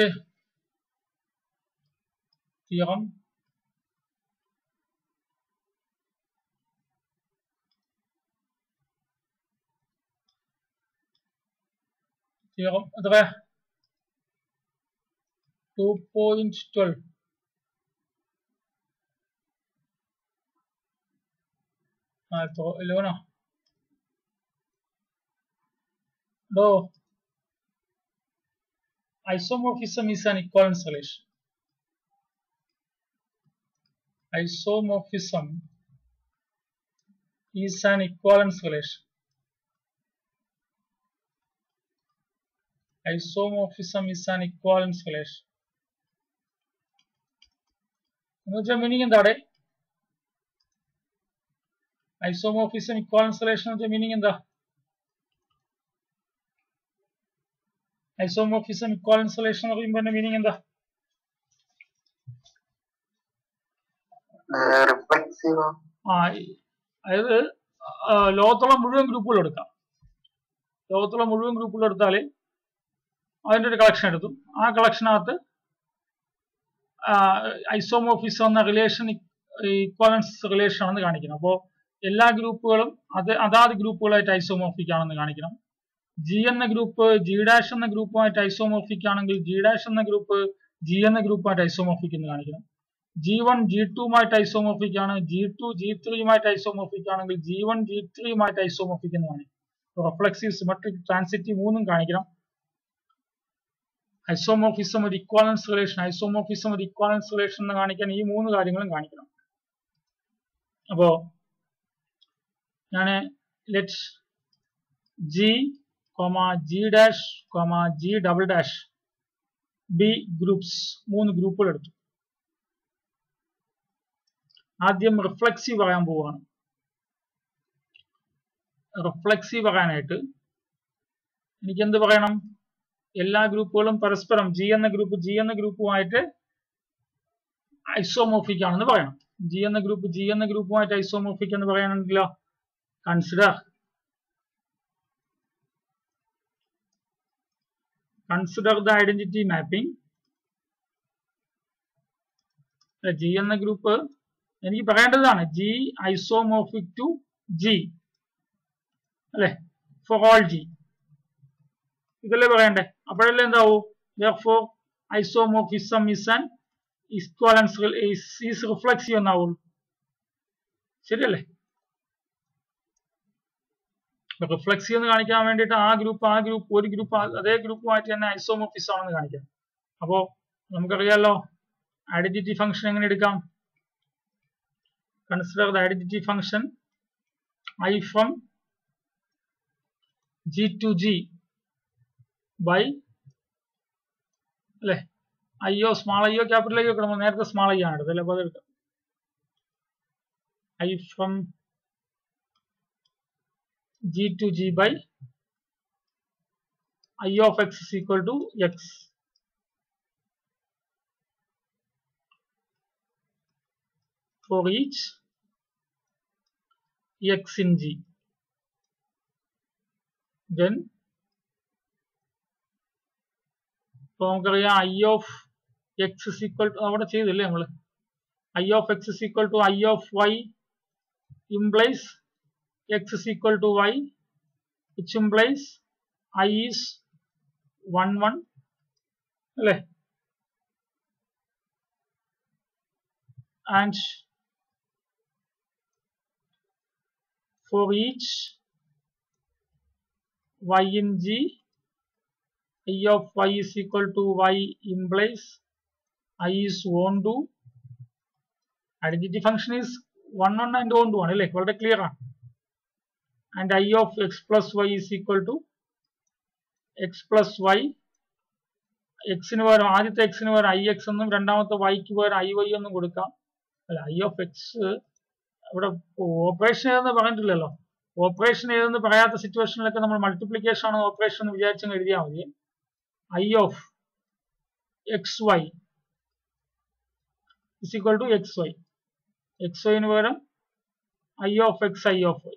theorem. Theorem അഥവാ two point twelve. Ah, ito, eleven na. Do isomorphism is an equivalence relation. Isomorphism is an equivalence relation. Isomorphism is an equivalence relation. എന്ന് വെച്ചാൽ meaning എന്താണ്? ഐസോമോർഫിസം ഇക്വാലൻസ് റിലേഷൻ എന്ന് വെച്ചാൽ മീനിങ് എന്താ? Isomorphism equivalence relation എന്ന് പറയുമ്പോൾ meaning എന്താ? ആ അതായത് ലോകത്തുള്ള മുഴുവൻ ഗ്രൂപ്പുകൾ എടുക്കാം. ലോകത്തുള്ള മുഴുവൻ ഗ്രൂപ്പുകൾ എടുത്താൽ അതിൻ്റെ ഒരു കളക്ഷൻ എടുത്തു. ആ കളക്ഷനകത്ത് ഐസോമോർഫിസം എന്ന റിലേഷൻ ഇക്വാലൻസ് റിലേഷൻ ആണെന്ന് കാണിക്കണം. അപ്പോൾ എല്ലാ ഗ്രൂപ്പുകളും അത് അതാത് ഗ്രൂപ്പുകളായിട്ട് ഐസോമോർഫിക് ആണെന്ന് കാണിക്കണം. ജി എന്ന ഗ്രൂപ്പ് ജി ഡാഷ് എന്ന ഗ്രൂപ്പുമായിട്ട് ഐസോമോർഫിക് ആണെങ്കിൽ ജി ഡാഷ് എന്ന ഗ്രൂപ്പ് ജി എന്ന ഗ്രൂപ്പുമായിട്ട് ഐസോമോർഫിക് എന്ന് കാണിക്കണം. ജി വൺ ജി ടുമായിട്ട് ഐസോമോർഫിക് ആണ്. ജി ടു ജി ത്രീയുമായിട്ട് ഐസോമോർഫിക് ആണെങ്കിൽ ജി വൺ ജി ത്രീയുമായിട്ട് ഐസോമോർഫിക് എന്ന് കാണിക്കും. റിഫ്ലെക്സീവ്, സിമെട്രിക്, ട്രാൻസിറ്റീവ് മൂന്നും കാണിക്കണം. ഐസോമോർഫിസം ഒരു ഇക്വാലൻസ് റിലേഷൻ, ഐസോമോർഫിസം ഒരു ഇക്വാലൻസ് റിലേഷൻ എന്ന് കാണിക്കാൻ ഈ മൂന്ന് കാര്യങ്ങളും കാണിക്കണം. അപ്പോ ഞാൻ let G comma G dash comma G double dash be groups, മൂന്ന് ഗ്രൂപ്പുകൾ എടുത്തു. ആദ്യം റിഫ്ലെക്സീവ് പറയാൻ പോവുകയാണ്. റിഫ്ലെക്സീവ് പറയാനായിട്ട് എനിക്ക് എന്ത് പറയണം? എല്ലാ ഗ്രൂപ്പുകളും പരസ്പരം ജി എന്ന ഗ്രൂപ്പ് ജി എന്ന ഗ്രൂപ്പുമായിട്ട് ഐസോമോർഫിക് ആണെന്ന് പറയണം. ജി എന്ന ഗ്രൂപ്പ് ജി എന്ന ഗ്രൂപ്പുമായിട്ട് ഐസോമോർഫിക് എന്ന് പറയാനുണ്ടല്ലോ. Consider consider the identity mapping. G എന്ന ഗ്രൂപ്പ് എനിക്ക് പറയേണ്ടതാണ് ജി ഐസോമോർഫിക് ടു ജി അല്ലെ, ഫോർ ഓൾ ജി, ഇതല്ലേ പറയണ്ടേ? അപ്പോഴല്ലേ എന്താവൂ? therefore isomorphism is an equivalence is, is reflexive എന്നാവുള്ളൂ. ശരിയല്ലേ? റിഫ്ലെക്സീവ് എന്ന് കാണിക്കാൻ വേണ്ടിയിട്ട് ആ ഗ്രൂപ്പ് ആ ഗ്രൂപ്പ് ഒരു ഗ്രൂപ്പ് അതേ ഗ്രൂപ്പുമായിട്ട് തന്നെ ഐസോമോർഫിസം ആണെന്ന് കാണിക്കാം. അപ്പോ നമുക്കറിയാലോ ഐഡന്റിറ്റി ഫംഗ്ഷൻ എങ്ങനെ എടുക്കാം? Consider the identity function I from G to G by അല്ലെ, അയ്യോ സ്മാൾ അയ്യോ ക്യാപിറ്റൽ അയ്യോ നമ്മൾ നേരത്തെ സ്മാൾ ഐ ആണ് എടുത്തത് അല്ലെ, അപ്പോൾ അതെടുക്കാം. I from G to G by I of x is equal to x. For each x in G. Then നമുക്കറിയാം I of x is equal to അവിടെ ചെയ്തില്ലേ നമ്മൾ I of x is equal to I of y implies x is equal to y, which implies I is one one അല്ലേ? And for each y in G, I of y is equal to y implies I is one two. Identity function is one one and one one അല്ലേ? വളരെ clear ആണ്. And I of x plus y is equal to x plus y. x ന് പകരം ആദ്യത്തെ x ന് പകരം ix എന്നും രണ്ടാമത്തെ y ക്ക് പകരം iy എന്നും കൊടുക്കാം. അല്ല, I of x ഇവിടെ ഓപ്പറേഷൻ ഏതെന്ന് പറഞ്ഞിട്ടില്ലല്ലോ. ഓപ്പറേഷൻ ഏതെന്ന് പറയാത്ത സിറ്റുവേഷനിലൊക്കെ നമ്മൾ മൾട്ടിപ്ലിക്കേഷൻ ആണ് ഓപ്പറേഷൻ എന്ന് വിചാരിച്ചങ്ങ് എഴുതിയാൽ മതി. I of xy is equal to xy. xy ന് പകരം I of x, I of y.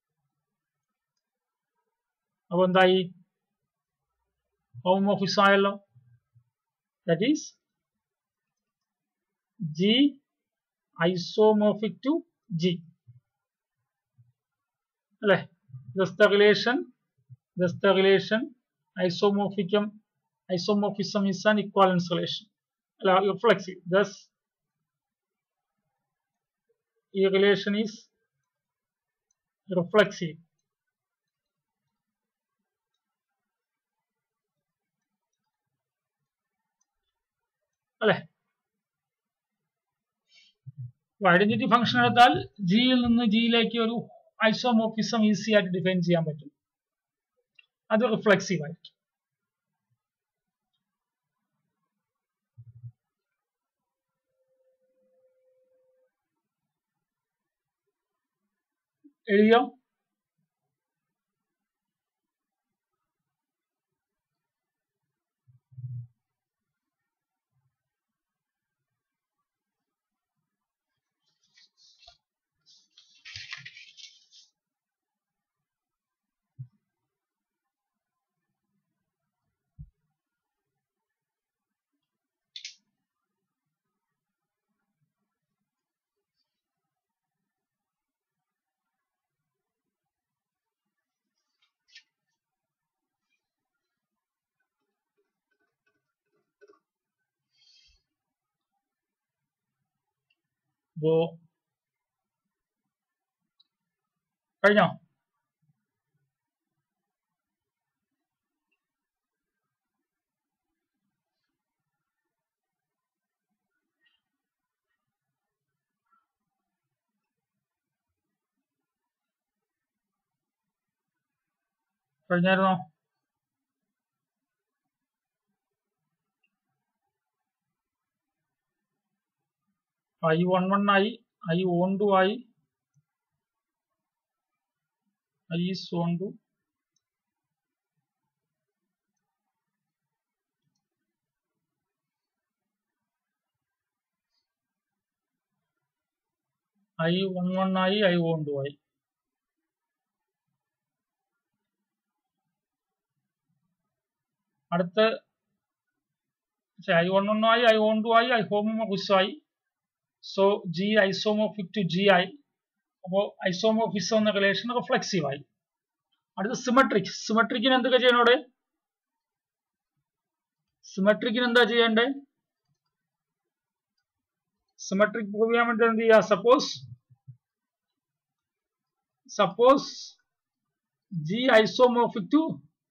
അപ്പൊ എന്തായി? ഹോമോമോർഫിസം ആയല്ലോ. That is G isomorphic to G. അല്ലേ? Thus the relation, thus the relation isomorphism, isomorphism is an equivalence relation. അല്ല, reflexive. Thus ഈ relation is reflexive. അല്ലേ? Identity function എടുത്താൽ ജിയിൽ നിന്ന് ജിയിലേക്ക് ഒരു ഐസോമോർഫിസം ഈസി ആയിട്ട് ഡിഫൈൻ ചെയ്യാൻ പറ്റും. അത് റിഫ്ലെക്സീവ് ആയിരിക്കും. എഴുതിയോ? അപ്പോ കഴിഞ്ഞോ? കഴിഞ്ഞായിരുന്നോ? I one one ആയി, I one two ആയി, I is one two. I one one ആയി, I one two ആയി. അടുത്ത I one one ആയി, I one two ആയി, I ഹോമോമോർഫിസം ആയി. So G isomorphic to G ആയി. അപ്പോൾ ഐസോമോർഫിസം എന്ന റിലേഷൻ റിഫ്ലെക്സീവ് ആയി. അടുത്ത സിമെട്രിക്. സിമെട്രിക്കിന് എന്തൊക്കെ ചെയ്യണോടെ? സിമെട്രിക്കിന് എന്താ ചെയ്യണ്ടേ? സിമെട്രിക് പ്രൂവ് ചെയ്യാൻ വേണ്ടി എന്ത് ചെയ്യുക? Suppose suppose G isomorphic to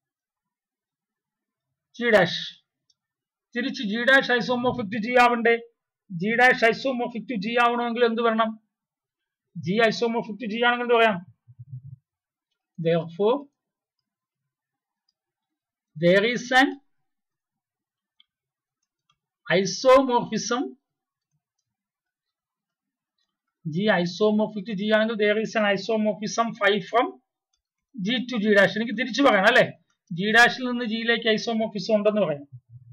G dash. തിരിച്ച് G dash isomorphic to G ആവണ്ടേ? G dash isomorphic to G ആവണമെങ്കിൽ എന്ത് വരണം? G isomorphic to G ആണെങ്കിൽ എന്ത് പറയാം? Therefore there is an isomorphism. G isomorphic to G ആണെങ്കിൽ there is an isomorphism phi from G to G dash എനിക്ക് തിരിച്ചു പറയണം അല്ലെ. ജി ഡാഷിൽ നിന്ന് ജിയിലേക്ക് ഐസോമോർഫിസം ഉണ്ടെന്ന് പറയാം.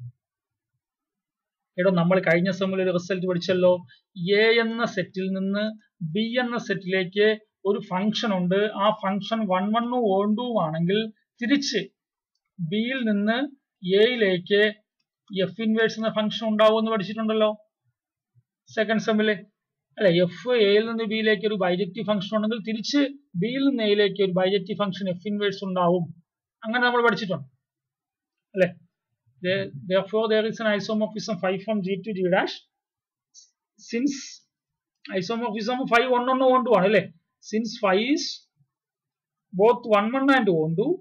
എടോ നമ്മൾ കഴിഞ്ഞ സെമ്മിൽ ഒരു റിസൾട്ട് പഠിച്ചല്ലോ. എ എന്ന സെറ്റിൽ നിന്ന് ബി എന്ന സെറ്റിലേക്ക് ഒരു ഫംഗ്ഷൻ ഉണ്ട്. ആ ഫംഗ്ഷൻ വൺ വണ്ണും വൺ ടു ആണെങ്കിൽ തിരിച്ച് ബിയിൽ നിന്ന് എയിലേക്ക് എഫ് ഇൻവേഴ്സ് എന്ന ഫംഗ്ഷൻ ഉണ്ടാവും എന്ന് പഠിച്ചിട്ടുണ്ടല്ലോ സെക്കൻഡ് സെമ്മില് അല്ലെ. എഫ് എയിൽ നിന്ന് ബിയിലേക്ക് ഒരു ബൈജക്റ്റീവ് ഫംഗ്ഷൻ ഉണ്ടെങ്കിൽ തിരിച്ച് ബിയിൽ നിന്ന് എയിലേക്ക് ഒരു ബൈജക്റ്റീവ് ഫംഗ്ഷൻ എഫ് ഇൻവേഴ്സ് ഉണ്ടാവും. അങ്ങനെ നമ്മൾ പഠിച്ചിട്ടുണ്ട് അല്ലെ. Therefore, there is an isomorphism phi from G to G dash. Since isomorphism phi one one one two ആണ് അല്ലേ. Since phi is both one one and one two,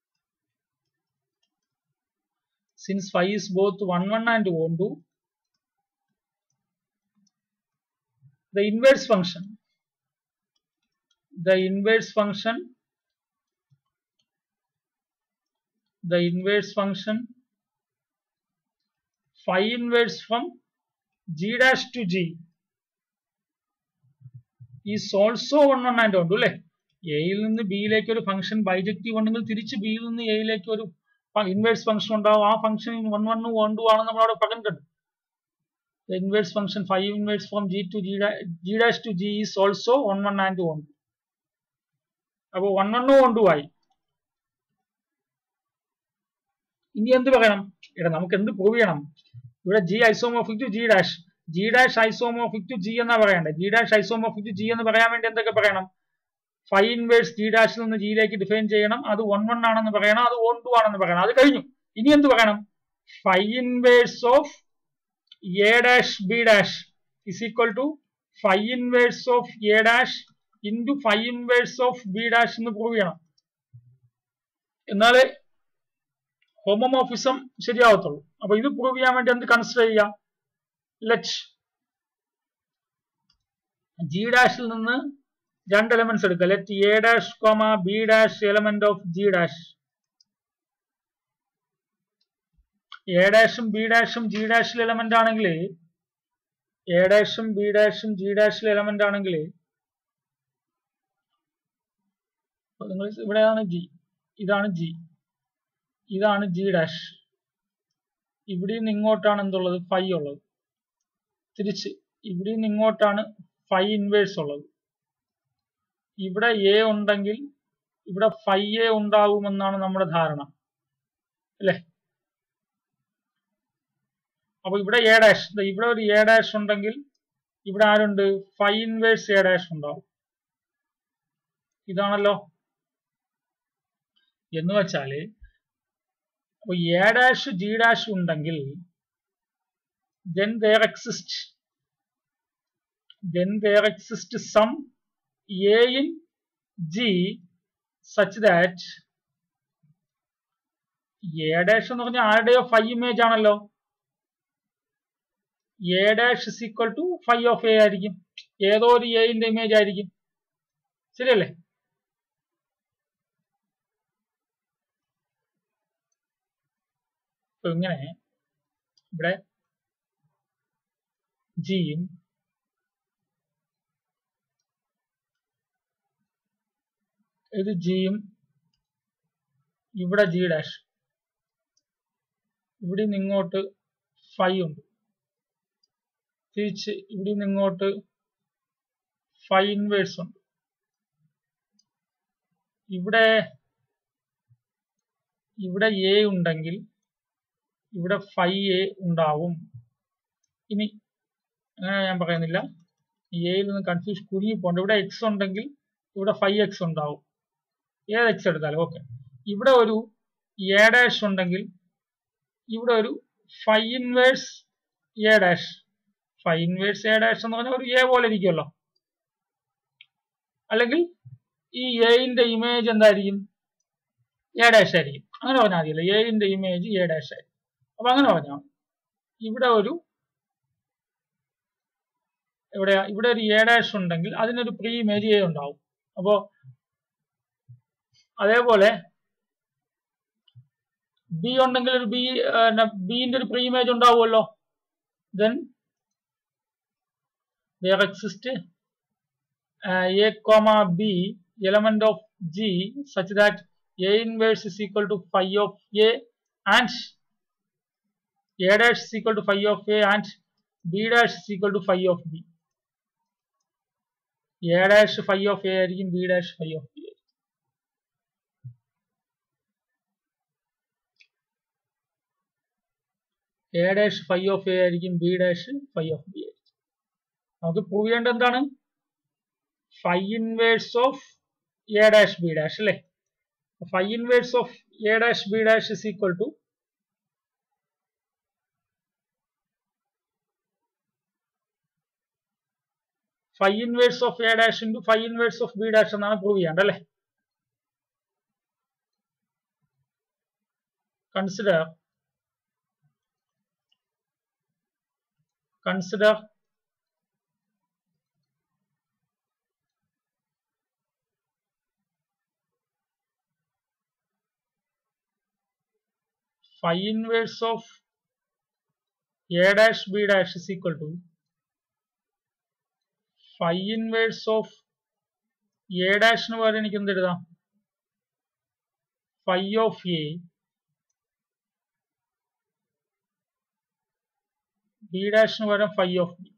since phi is both one one and one two, the inverse function, the inverse function, the inverse function phi inverse from G dash to G is also one one and one two അല്ലെ. എയിൽ നിന്ന് ബിയിലേക്ക് ഒരു function bijective ഉണ്ടെങ്കിൽ തിരിച്ച് ബിയിൽ നിന്ന് എയിലേക്ക് ഒരു ഇൻവേഴ്സ് ഫംഗ്ഷൻ ഉണ്ടാവും. ആ function one one onto ആണ് നമ്മൾ അവിടെ പറഞ്ഞിട്ടുണ്ട്. The inverse function phi inverse from G to G dash, G dash to G is also one one and one two. അപ്പോൾ one one one two ആയി. ഇനി എന്ത് പറയണം? ഇവിടെ നമുക്ക് എന്ത് പ്രൂവ് ചെയ്യണം? ഇവിടെ G isomorphic to G dash, G dash isomorphic to G എന്നാ പറയണ്ടേ. G dash isomorphic to G എന്ന് പറയാൻ വേണ്ടി എന്തൊക്കെ പറയണം? ഫൈ ഇൻവേഴ്സ് ജി ഡാഷിൽ നിന്ന് ജിയിലേക്ക് ഡിഫൈൻ ചെയ്യണം. അത് വൺ വൺ ആണെന്ന് പറയണം, അത് വൺ ടു ആണെന്ന് പറയണം. അത് കഴിഞ്ഞു. ഇനി എന്ത് പറയണം? Phi inverse of A dash B dash is equal to phi inverse of A dash into phi inverse of B dash എന്ന് പ്രൂവ് ചെയ്യണം. എന്നാലേ ഹോമോമോർഫിസം ശരിയാവത്തുള്ളൂ. അപ്പൊ ഇത് പ്രൂവ് ചെയ്യാൻ വേണ്ടി എന്ത് കൺസിഡർ ചെയ്യാം? ലെറ്റ് ജി ഡാഷിൽ നിന്ന് രണ്ട് എലമെന്റ്സ് എടുക്കുക. Let A dash comma B dash element of G dash. A ഡാഷും ബി ഡാഷും ജി ഡാഷിൽ എലമെന്റ് ആണെങ്കിൽ, എ ഡാഷും ബി ഡാഷും ജി ഡാഷിൽ എലമെന്റ് ആണെങ്കിൽ നിങ്ങൾ ഇവിടെയാണ് ജി, ഇതാണ് ജി, ഇതാണ് ജി ഡാഷ്. ഇവിടെ നിന്ന് ഇങ്ങോട്ടാണ് എന്തുള്ളത്? ഫൈ ഉള്ളത്. തിരിച്ച് ഇവിടെ നിന്ന് ഇങ്ങോട്ടാണ് ഫൈ ഇൻവേഴ്സ് ഉള്ളത്. ഇവിടെ എ ഉണ്ടെങ്കിൽ ഇവിടെ ഫൈ എ ഉണ്ടാവുമെന്നാണ് നമ്മുടെ ധാരണ അല്ലെ. അപ്പൊ ഇവിടെ എ ഡാഷ്, ഇവിടെ ഒരു എ ഡാഷ് ഉണ്ടെങ്കിൽ ഇവിടെ ആരുണ്ട്? ഫൈ ഇൻവേഴ്സ് എ ഡാഷ് ഉണ്ടാവും. ഇതാണല്ലോ. എന്ന് വെച്ചാല് അപ്പൊ എ ഡാഷ് ജി ഡാഷ് ഉണ്ടെങ്കിൽ then there exist then there exist some a in G such that a dash എന്ന് പറഞ്ഞാൽ ആരുടെയോ ഫൈ ഇമേജ് ആണല്ലോ. A dash is equal to phi of A ആയിരിക്കും. ഏതോ ഒരു എന്റെ ഇമേജ് ആയിരിക്കും. ശരിയല്ലേ? അപ്പൊ ഇങ്ങനെ ഇവിടെ ജിയും ഇത് ജിയും ഇവിടെ ജി ഡാഷ്, ഇവിടെ നിന്ന് ഇങ്ങോട്ട് ഫൈ ഉണ്ട്. തിരിച്ച് ഇവിടെ നിന്ന് ഇങ്ങോട്ട് ഫൈ ഇൻവേഴ്സ് ഉണ്ട്. ഇവിടെ ഇവിടെ എ ഉണ്ടെങ്കിൽ ഇവിടെ ഫൈ എ ഉണ്ടാവും. ഇനി അങ്ങനെ ഞാൻ പറയുന്നില്ല, എയിൽ നിന്ന് കൺഫ്യൂഷൻ കുരുങ്ങി പോകണ്ട. ഇവിടെ എക്സ് ഉണ്ടെങ്കിൽ ഇവിടെ ഫൈ എക്സ് ഉണ്ടാവും. ഏത് എക്സ് എടുത്താലും ഓക്കെ. ഇവിടെ ഒരു എ ഡാഷ് ഉണ്ടെങ്കിൽ ഇവിടെ ഒരു phi inverse A dash. Phi inverse A dash എന്ന് പറഞ്ഞാൽ ഒരു എ പോലെ ഇരിക്കുമല്ലോ. അല്ലെങ്കിൽ ഈ എന്റെ ഇമേജ് എന്തായിരിക്കും? എ ഡാഷ് ആയിരിക്കും. അങ്ങനെ പറഞ്ഞാൽ മതിയല്ലോ. എന്റെ ഇമേജ് എ ഡാഷ് ആയിരിക്കും. അപ്പൊ അങ്ങനെ പറഞ്ഞാൽ ഇവിടെ ഒരു ഇവിടെ ഇവിടെ ഒരു എ ഡാഷ് ഉണ്ടെങ്കിൽ അതിനൊരു പ്രീ ഇമേജ് എ ഉണ്ടാവും. അപ്പോ അതേപോലെ ബി ഉണ്ടെങ്കിൽ ഒരു ബി ബിന്റെ ഒരു പ്രീ ഇമേജ് ഉണ്ടാവുമല്ലോ. Then there exist a comma b element of G such that A inverse is equal to phi of A and A dash is equal to phi of A and B dash is equal to phi of B. A dash phi of A ആയിരിക്കും B dash phi of B. A dash phi of A ആയിരിക്കും B dash phi of B. നമുക്ക് prove ചെയ്യേണ്ടത് എന്താണ്? Phi inverse of A dash B dash അല്ലേ? Phi inverse of A dash B dash is equal to phi inverse of A dash into phi inverse of B dash എന്നാണ് prove ചെയ്യേണ്ടത് അല്ലേ? Consider consider phi inverse of A dash B dash is equal to phi inverse of A dash എന്ന് പറയാൻ എനിക്ക് എന്ത് എഴുതാം? Phi of A B dash എന്ന് പറയാൻ phi of B.